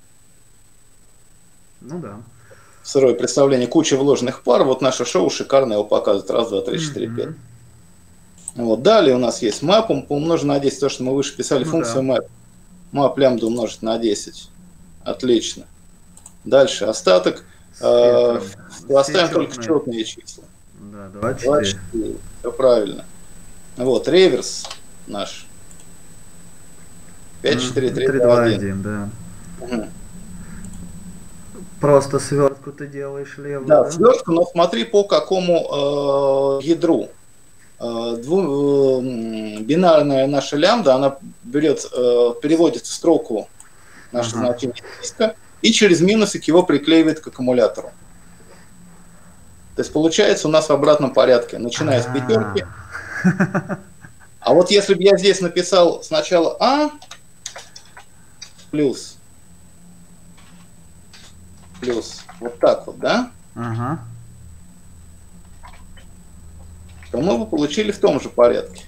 Ну да. Сырое представление, куча вложенных пар. Вот наше шоу шикарно его показывает. Раз, два, три, четыре, пять. Вот. Далее у нас есть map умножить на 10. То, что мы выше писали, функцию map. Map лямбда умножить на 10. Отлично. Дальше остаток. Оставим только четные числа. Да, 24. Все правильно. Вот, реверс наш. 5, 4, 3, 2, 1. Да. Просто свертку ты делаешь левую, да? Свертку, но смотри по какому ядру. Бинарная наша лямбда, она берет, переводит в строку наше значение списка и через минусик его приклеивает к аккумулятору. То есть получается у нас в обратном порядке, начиная с пятерки. А вот если бы я здесь написал сначала А плюс вот так вот, да? То мы бы получили в том же порядке.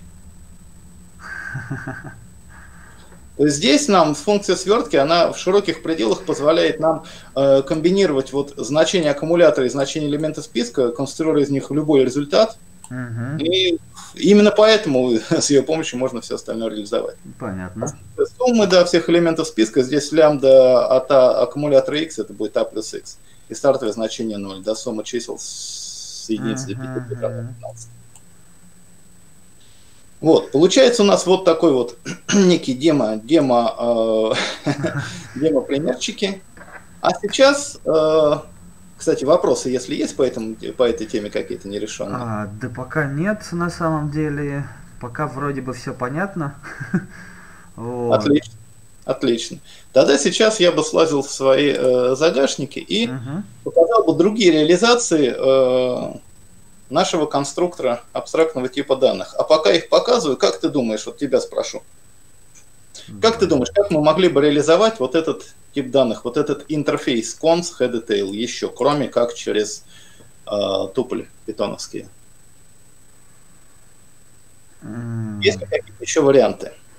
То есть здесь нам функция свертки, она в широких пределах позволяет нам комбинировать вот значение аккумулятора и значение элемента списка, конструируя из них любой результат. И именно поэтому с ее помощью можно все остальное реализовать. Понятно. Суммы, да, всех элементов списка, здесь лямбда от аккумулятора x, это будет a плюс x. И стартовое значение 0, да, сумма чисел с единицы до 5 равна 15. Вот, получается у нас вот такой вот некий демо-примерчики. А сейчас, кстати, вопросы, если есть по этой теме какие-то нерешенные? Да пока нет, на самом деле. Пока вроде бы все понятно. Вот. Отлично. Тогда сейчас я бы слазил в свои загашники и показал бы другие реализации нашего конструктора абстрактного типа данных. А пока их показываю, как ты думаешь, вот тебя спрошу, как ты думаешь, как мы могли бы реализовать вот этот тип данных, вот этот интерфейс const, head и tail еще, кроме как через туполь питоновские? Есть ли какие-то еще варианты?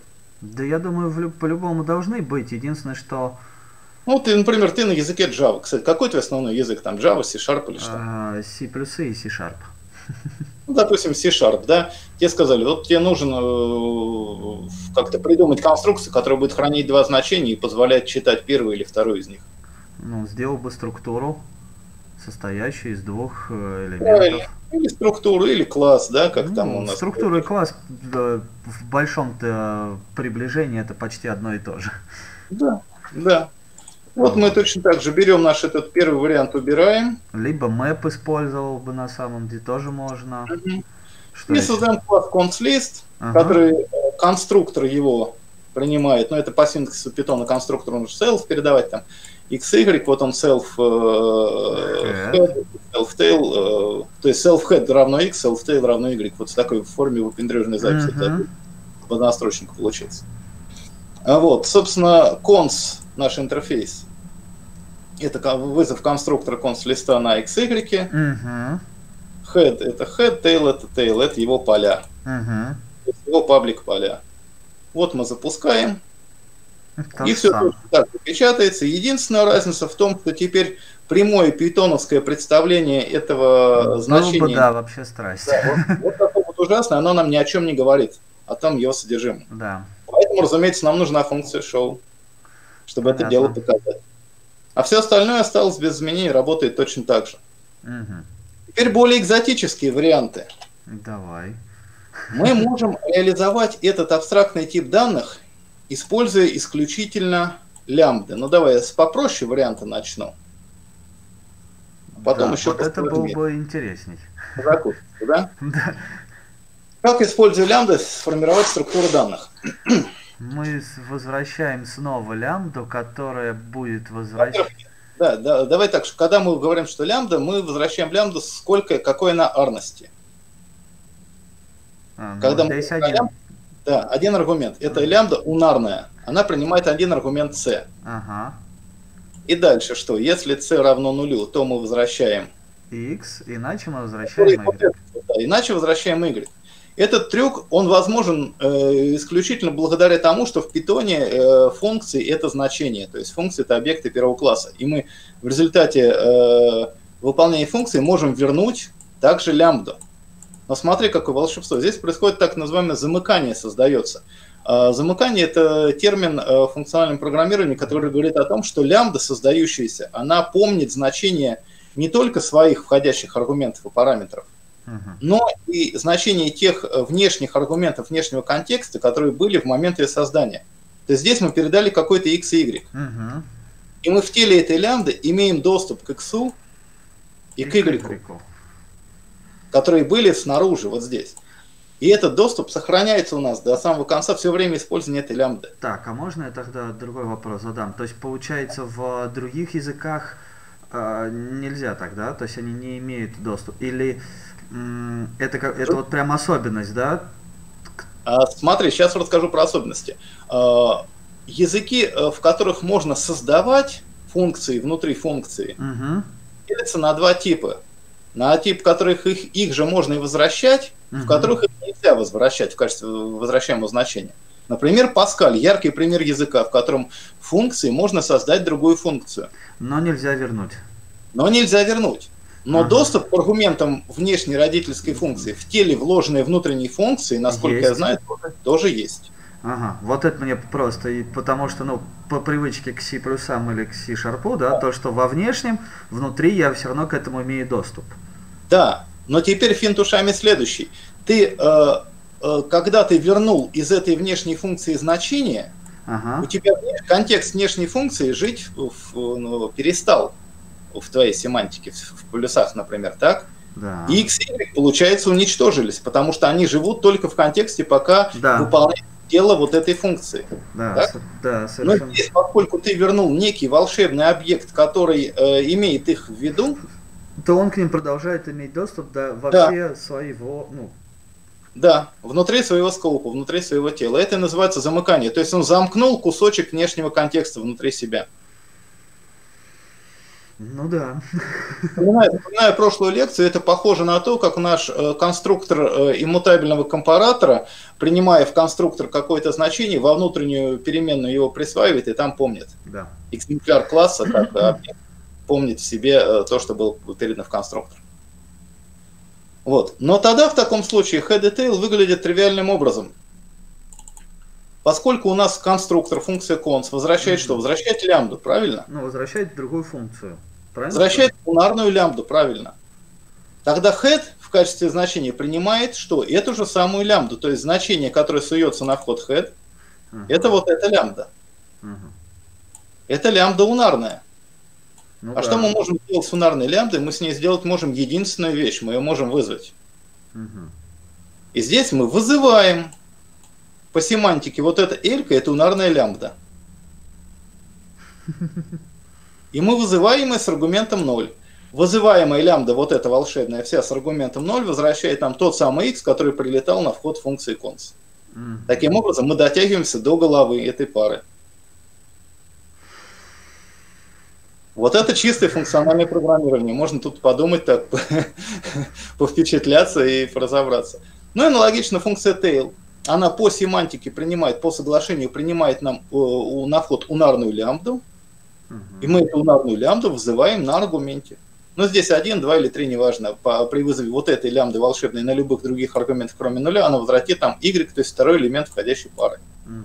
Да я думаю, по-любому должны быть. Единственное, что Ну, ты, например, ты на языке Java. Кстати, какой твой основной язык? Там Java, C# или что? C++ и C#. Ну, допустим, C#, да? Тебе сказали, вот тебе нужно как-то придумать конструкцию, которая будет хранить два значения и позволяет читать первый или второй из них. Ну, сделал бы структуру, состоящую из двух Да, элементов. или структуру, или класс, да, как там у нас. Структура и класс в большом-то приближении это почти одно и то же. Да, да. Вот мы точно так же берем наш этот первый вариант, убираем. Либо map использовал бы на самом деле, тоже можно. И создаем класс constList, который конструктор его принимает. Но это по синтаксису Python конструктор, он же self передавать там. XY, вот он self-tail, то есть self-head равно x, self-tail равно y. Вот в такой форме выпендрежной записи по настройщику получается. А вот, собственно, const, наш интерфейс, это вызов конструктора const листа на XY. Head это head, tail это tail, это его поля. То есть его паблик поля. Вот мы запускаем. И все так печатается. Единственная разница в том, что теперь прямое питоновское представление этого значения... бы, да, вообще страсть. Да, вот такое вот ужасное, оно нам ни о чем не говорит, о том его содержимом. Да. Поэтому, разумеется, нам нужна функция show, чтобы это дело показать. А все остальное осталось без изменений, работает точно так же. Теперь более экзотические варианты. Давай. Мы можем реализовать этот абстрактный тип данных, используя исключительно лямбды. Ну давай я с попроще варианта начну. Потом еще вот это было бы интересней. Закусочку, да? Да. Как, используя лямбды, сформировать структуру данных? Мы возвращаем снова лямбду, которая будет возвращать... Да, давай так, что когда мы говорим, что лямбда, мы возвращаем лямбду какой она арности. Когда мы один. Да, один аргумент. Это лямбда унарная. Она принимает один аргумент c. И дальше что? Если c равно нулю, то мы возвращаем x, иначе мы возвращаем y. Иначе возвращаем y. Этот трюк, он возможен исключительно благодаря тому, что в питоне функции это значение. То есть функции это объекты первого класса. И мы в результате выполнения функции можем вернуть также лямбду. Но смотри, какое волшебство. Здесь происходит так называемое замыкание, создается. Замыкание – это термин в функциональном программировании, который говорит о том, что лямбда, создающаяся, она помнит значение не только своих входящих аргументов и параметров, но и значение тех внешних аргументов, внешнего контекста, которые были в момент ее создания. То есть здесь мы передали какой-то x и y. И мы в теле этой лямбды имеем доступ к x и к y, которые были снаружи, вот здесь. И этот доступ сохраняется у нас до самого конца все время использования этой лямбды. Так, а можно я тогда другой вопрос задам? То есть, получается, в других языках нельзя так, да? То есть, они не имеют доступ? Или это вот прям особенность, да? Смотри, сейчас расскажу про особенности. Языки, в которых можно создавать функции внутри функции, делятся на два типа. На тип, в которых их же можно и возвращать, в которых их нельзя возвращать в качестве возвращаемого значения. Например, Паскаль, яркий пример языка, в котором функции можно создать другую функцию. Но нельзя вернуть. Но доступ к аргументам внешней родительской функции в теле вложенной внутренней функции, насколько я знаю, тоже есть. Вот это мне просто, потому что, по привычке к C++ или к C#, да, то, что во внешнем, внутри я все равно к этому имею доступ. Да, но теперь финт ушами следующий. Ты, когда ты вернул из этой внешней функции значение, у тебя контекст внешней функции жить перестал в твоей семантике, в полюсах, например, так? Да. И x и y, получается, уничтожились, потому что они живут только в контексте, пока выполняют дело вот этой функции. Да, совершенно. Но здесь, поскольку ты вернул некий волшебный объект, который имеет их в виду, то он к ним продолжает иметь доступ вообще своего, Да, внутри своего скопа, внутри своего тела. Это и называется замыкание. То есть он замкнул кусочек внешнего контекста внутри себя. Ну да. Вспоминая прошлую лекцию, это похоже на то, как наш конструктор иммутабельного компаратора, принимая в конструктор какое-то значение, во внутреннюю переменную его присваивает и там помнит. Да. Экземпляр класса как объект помнит в себе то, что было передано в конструктор. Вот. Но тогда в таком случае head и tail выглядят тривиальным образом. Поскольку у нас конструктор, функция const возвращает что? Возвращает лямбду, правильно? Ну, возвращает другую функцию. Правильно? Возвращает унарную лямбду, правильно. Тогда head в качестве значения принимает что? Эту же самую лямбду. То есть значение, которое суется на вход head, это вот эта лямбда. Это лямбда унарная. Ну, а да. что мы можем сделать с унарной лямбдой? Мы с ней сделать можем единственную вещь. Мы ее можем вызвать. И здесь мы вызываем по семантике вот эта элька, это унарная лямбда. И мы вызываем ее с аргументом 0. Вызываемая лямбда, вот эта волшебная вся с аргументом 0, возвращает нам тот самый x, который прилетал на вход функции const. Таким образом, мы дотягиваемся до головы этой пары. Вот это чистое функциональное программирование. Можно тут подумать так, повпечатляться и разобраться. Ну и аналогично функция tail. Она по семантике принимает, по соглашению принимает нам на вход унарную лямбду. И мы эту унарную лямбду вызываем на аргументе. Но здесь 1, 2 или 3, неважно. При вызове вот этой лямбды волшебной на любых других аргументах, кроме нуля, она возвратит там y, то есть второй элемент входящей пары.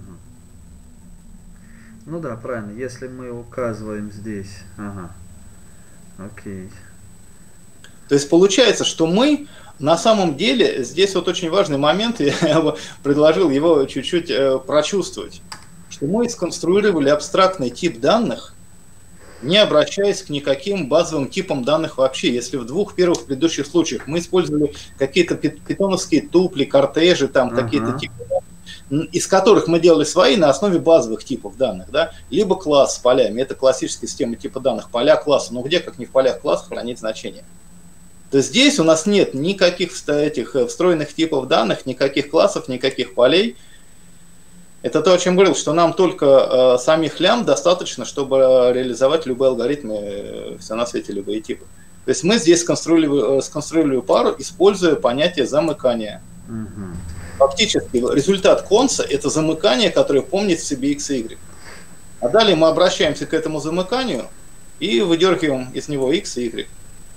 Ну да, правильно. Если мы указываем здесь... Ага. Окей. То есть получается, что мы на самом деле, здесь вот очень важный момент, я бы предложил его чуть-чуть прочувствовать, что мы сконструировали абстрактный тип данных, не обращаясь к никаким базовым типам данных вообще. Если в двух первых предыдущих случаях мы использовали какие-то питоновские тупли, кортежи, там какие-то типы данных, из которых мы делали свои на основе базовых типов данных, да, либо класс с полями, это классическая система типа данных, поля класса, но где, как не в полях класса, хранить значения. То здесь у нас нет никаких этих встроенных типов данных, никаких классов, никаких полей. Это то, о чем говорил, что нам только самих лямбд достаточно, чтобы реализовать любые алгоритмы, все на свете, любые типы. То есть мы здесь сконструировали пару, используя понятие замыкания. Фактически результат конса – это замыкание, которое помнит в себе x и y. А далее мы обращаемся к этому замыканию и выдергиваем из него x и y.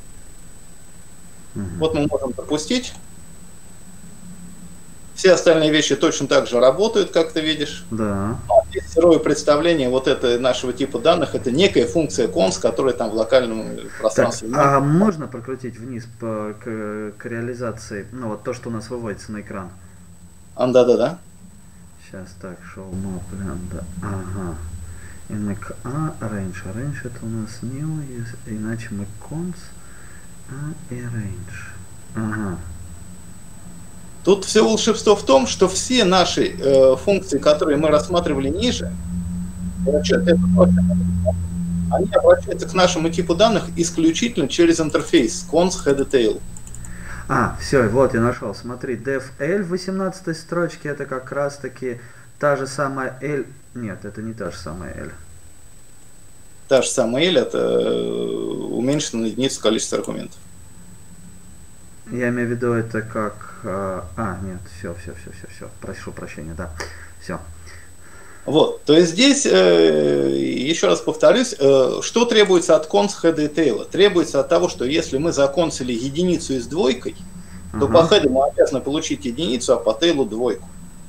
Вот мы можем пропустить. Все остальные вещи точно так же работают, как ты видишь. Да. Здесь сырое представление вот этого нашего типа данных – это некая функция const, которая там в локальном пространстве. Так, а можно прокрутить вниз к реализации, ну вот то, что у нас выводится на экран? Да. Сейчас так, show map lambda. Ага. Range. Range это у нас new, иначе мы const и range. Ага. Тут все волшебство в том, что все наши функции, которые мы рассматривали ниже, они обращаются к нашему типу данных исключительно через интерфейс const head и tail. Все, вот я нашел. Смотри, def-l в 18 строчке это как раз таки та же самая l. Нет, это не та же самая l. Та же самая l это уменьшено на единицу количество аргументов. Я имею в виду это как... нет, все. Прошу прощения, да. Все. Вот, то есть здесь, еще раз повторюсь, что требуется от const head и tail? Требуется от того, что если мы законсили единицу и с двойкой, то по head мы обязаны получить единицу, а по tail двойку.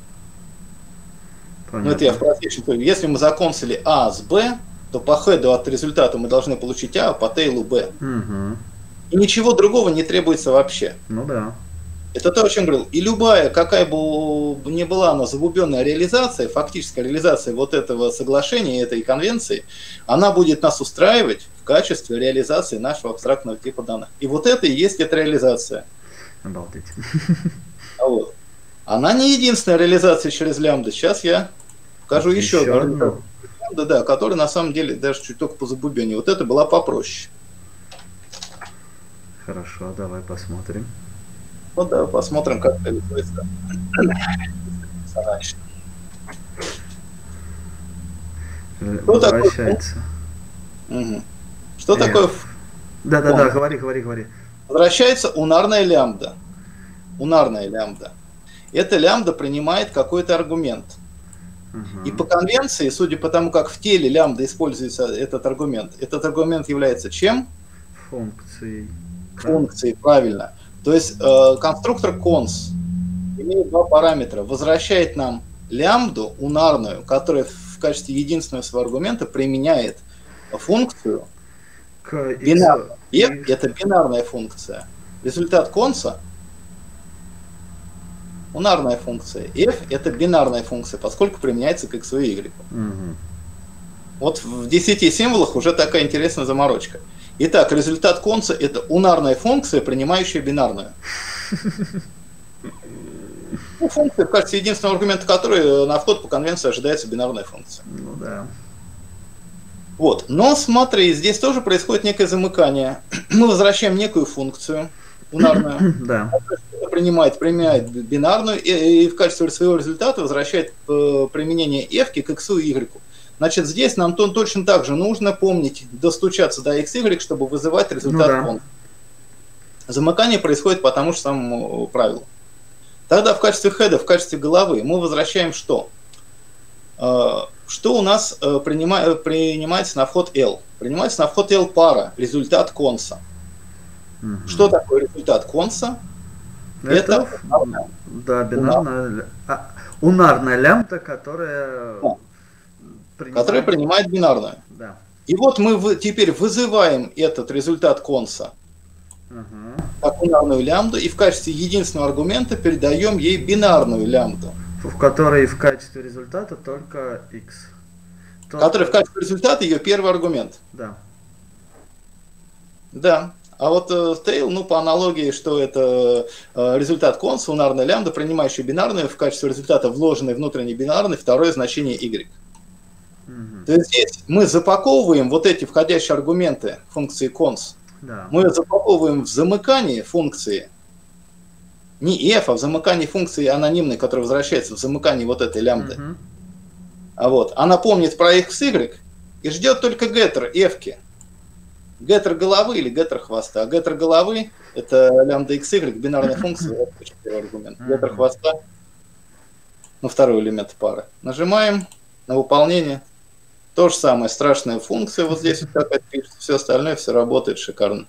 Ну, это я в простейшем случае. Если мы законсили А с Б, то по head от результата мы должны получить А по tail Б. И ничего другого не требуется вообще. Ну да. Это то, о чем говорил. И любая, какая бы ни была она забубенная реализация, фактическая реализация вот этого соглашения, этой конвенции, она будет нас устраивать в качестве реализации нашего абстрактного типа данных. И вот это и есть эта реализация. Обалдеть. Вот. Она не единственная реализация через лямбда. Сейчас я покажу еще одну. Да, которая на самом деле даже чуть только по забубению. Вот это была попроще. Хорошо, давай посмотрим. Ну да, посмотрим, как это реализуется. Возвращается. Что Что такое Да-да-да, говори. Возвращается унарная лямбда. Унарная лямбда. Эта лямбда принимает какой-то аргумент. И по конвенции, судя по тому, как в теле лямбда используется этот аргумент является чем? Функцией. Функцией, правильно. То есть конструктор cons имеет два параметра. Возвращает нам лямбду унарную, которая в качестве единственного своего аргумента применяет функцию бинарную. F – это бинарная функция. Результат конса – унарная функция. F – это бинарная функция, поскольку применяется к x и y. Вот в 10 символах уже такая интересная заморочка. Итак, результат конса – это унарная функция, принимающая бинарную. Функция, в качестве единственного аргумента которой на вход по конвенции ожидается бинарная функция. Ну да. Вот. Но смотри, здесь тоже происходит некое замыкание. Мы возвращаем некую функцию унарную, да. применяет бинарную и в качестве своего результата возвращает применение f к x и y. Значит, здесь нам точно так же нужно помнить, достучаться до x, y, чтобы вызывать результат конса. Замыкание происходит по тому же самому правилу. Тогда в качестве хеда, в качестве головы мы возвращаем что? Что у нас принимается на вход L? Принимается на вход L пара, результат конса. Что такое результат конса? Это бинарная, унарная лямбда, которая принимает бинарную. Да. И вот мы теперь вызываем этот результат конса как унарную лямбду, и в качестве единственного аргумента передаем ей бинарную лямбду. В которой в качестве результата только x. Который в качестве результата ее первый аргумент. Да. Да. А вот tail, по аналогии, что это результат конса, унарная лямбда, принимающая бинарную, в качестве результата вложенной внутренней бинарной, второе значение y. То есть здесь мы запаковываем вот эти входящие аргументы функции cons. Да. Мы запаковываем в замыкании функции, не f, а в замыкании функции анонимной, которая возвращается в замыкании вот этой лямбды. Она помнит про x, y и ждет только getter f-ки. Getter головы или getter хвоста. Getter головы – это лямбда x, y, бинарная функция, вот первый аргумент. Getter хвоста – второй элемент пары. Нажимаем на выполнение. То же самое, страшная функция, вот здесь как пишется, все остальное, все работает шикарно.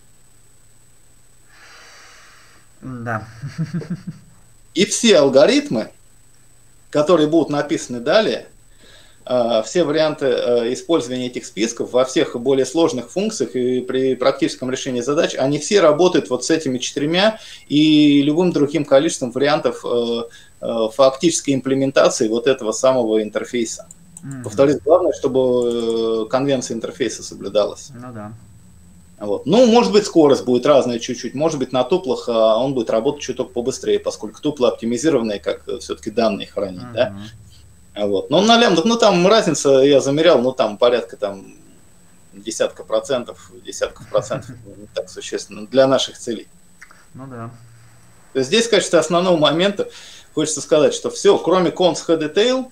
Да. И все алгоритмы, которые будут написаны далее, все варианты использования этих списков во всех более сложных функциях и при практическом решении задач, они все работают вот с этими 4 и любым другим количеством вариантов фактической имплементации вот этого самого интерфейса. Повторюсь, главное, чтобы конвенция интерфейса соблюдалась. Ну да. Может быть, скорость будет разная чуть-чуть, может быть, на туплах он будет работать чуток побыстрее, поскольку туплы оптимизированные, как все-таки данные хранить, да? Но на лямбдах, там разница, я замерял, там порядка десятков процентов, не так существенно для наших целей. Ну да. То есть здесь в качестве основного момента хочется сказать, что все, кроме cons, head и tail,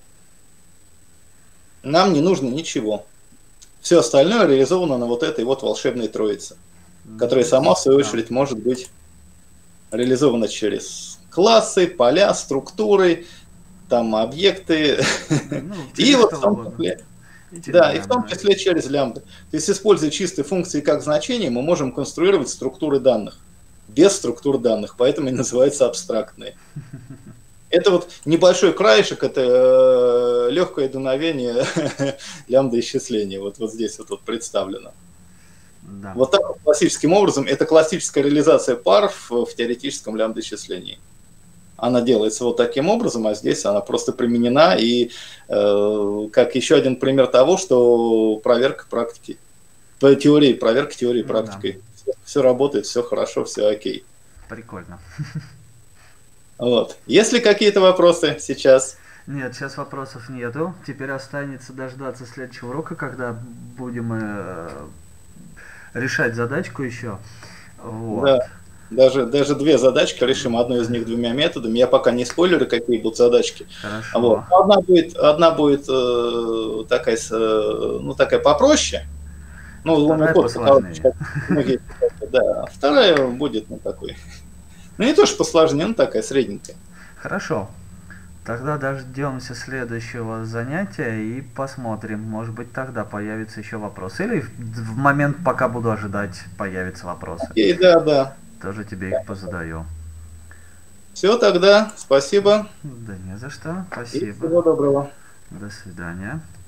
нам не нужно ничего. Все остальное реализовано на вот этой вот волшебной троице, которая сама, в свою очередь, может быть реализована через классы, поля, структуры, объекты. И вот в том числе, и в том числе через лямбды. То есть, используя чистые функции как значения, мы можем конструировать структуры данных. Без структур данных, поэтому и называются абстрактные. Это вот небольшой краешек, это легкое дуновение лямбда исчисления. Вот здесь вот представлено. Да. Вот так классическим образом, это классическая реализация пар в теоретическом лямбда исчислении. Она делается вот таким образом, а здесь она просто применена. И как еще один пример того, что проверка практики, проверка теории практикой. Да. Все работает, все хорошо, все окей. Прикольно. Есть ли какие-то вопросы сейчас? Нет, сейчас вопросов нету. Теперь останется дождаться следующего урока, когда будем решать задачку еще. Да, даже 2 задачки решим, одну из них 2 методами. Я пока не спойлерю, какие будут задачки. Хорошо. Одна будет такая попроще. Ну, лунный Вторая код, посложнее. да, а вторая будет, ну, такой. Ну, не то, что посложнее, но такая средненькая. Хорошо. Тогда дождемся следующего занятия и посмотрим. Может быть, тогда появится еще вопрос. Или в момент, пока буду ожидать, появятся вопросы. Окей, да, да. Тоже тебе их позадаю. Все тогда, спасибо. Да не за что. И Спасибо. всего доброго. До свидания.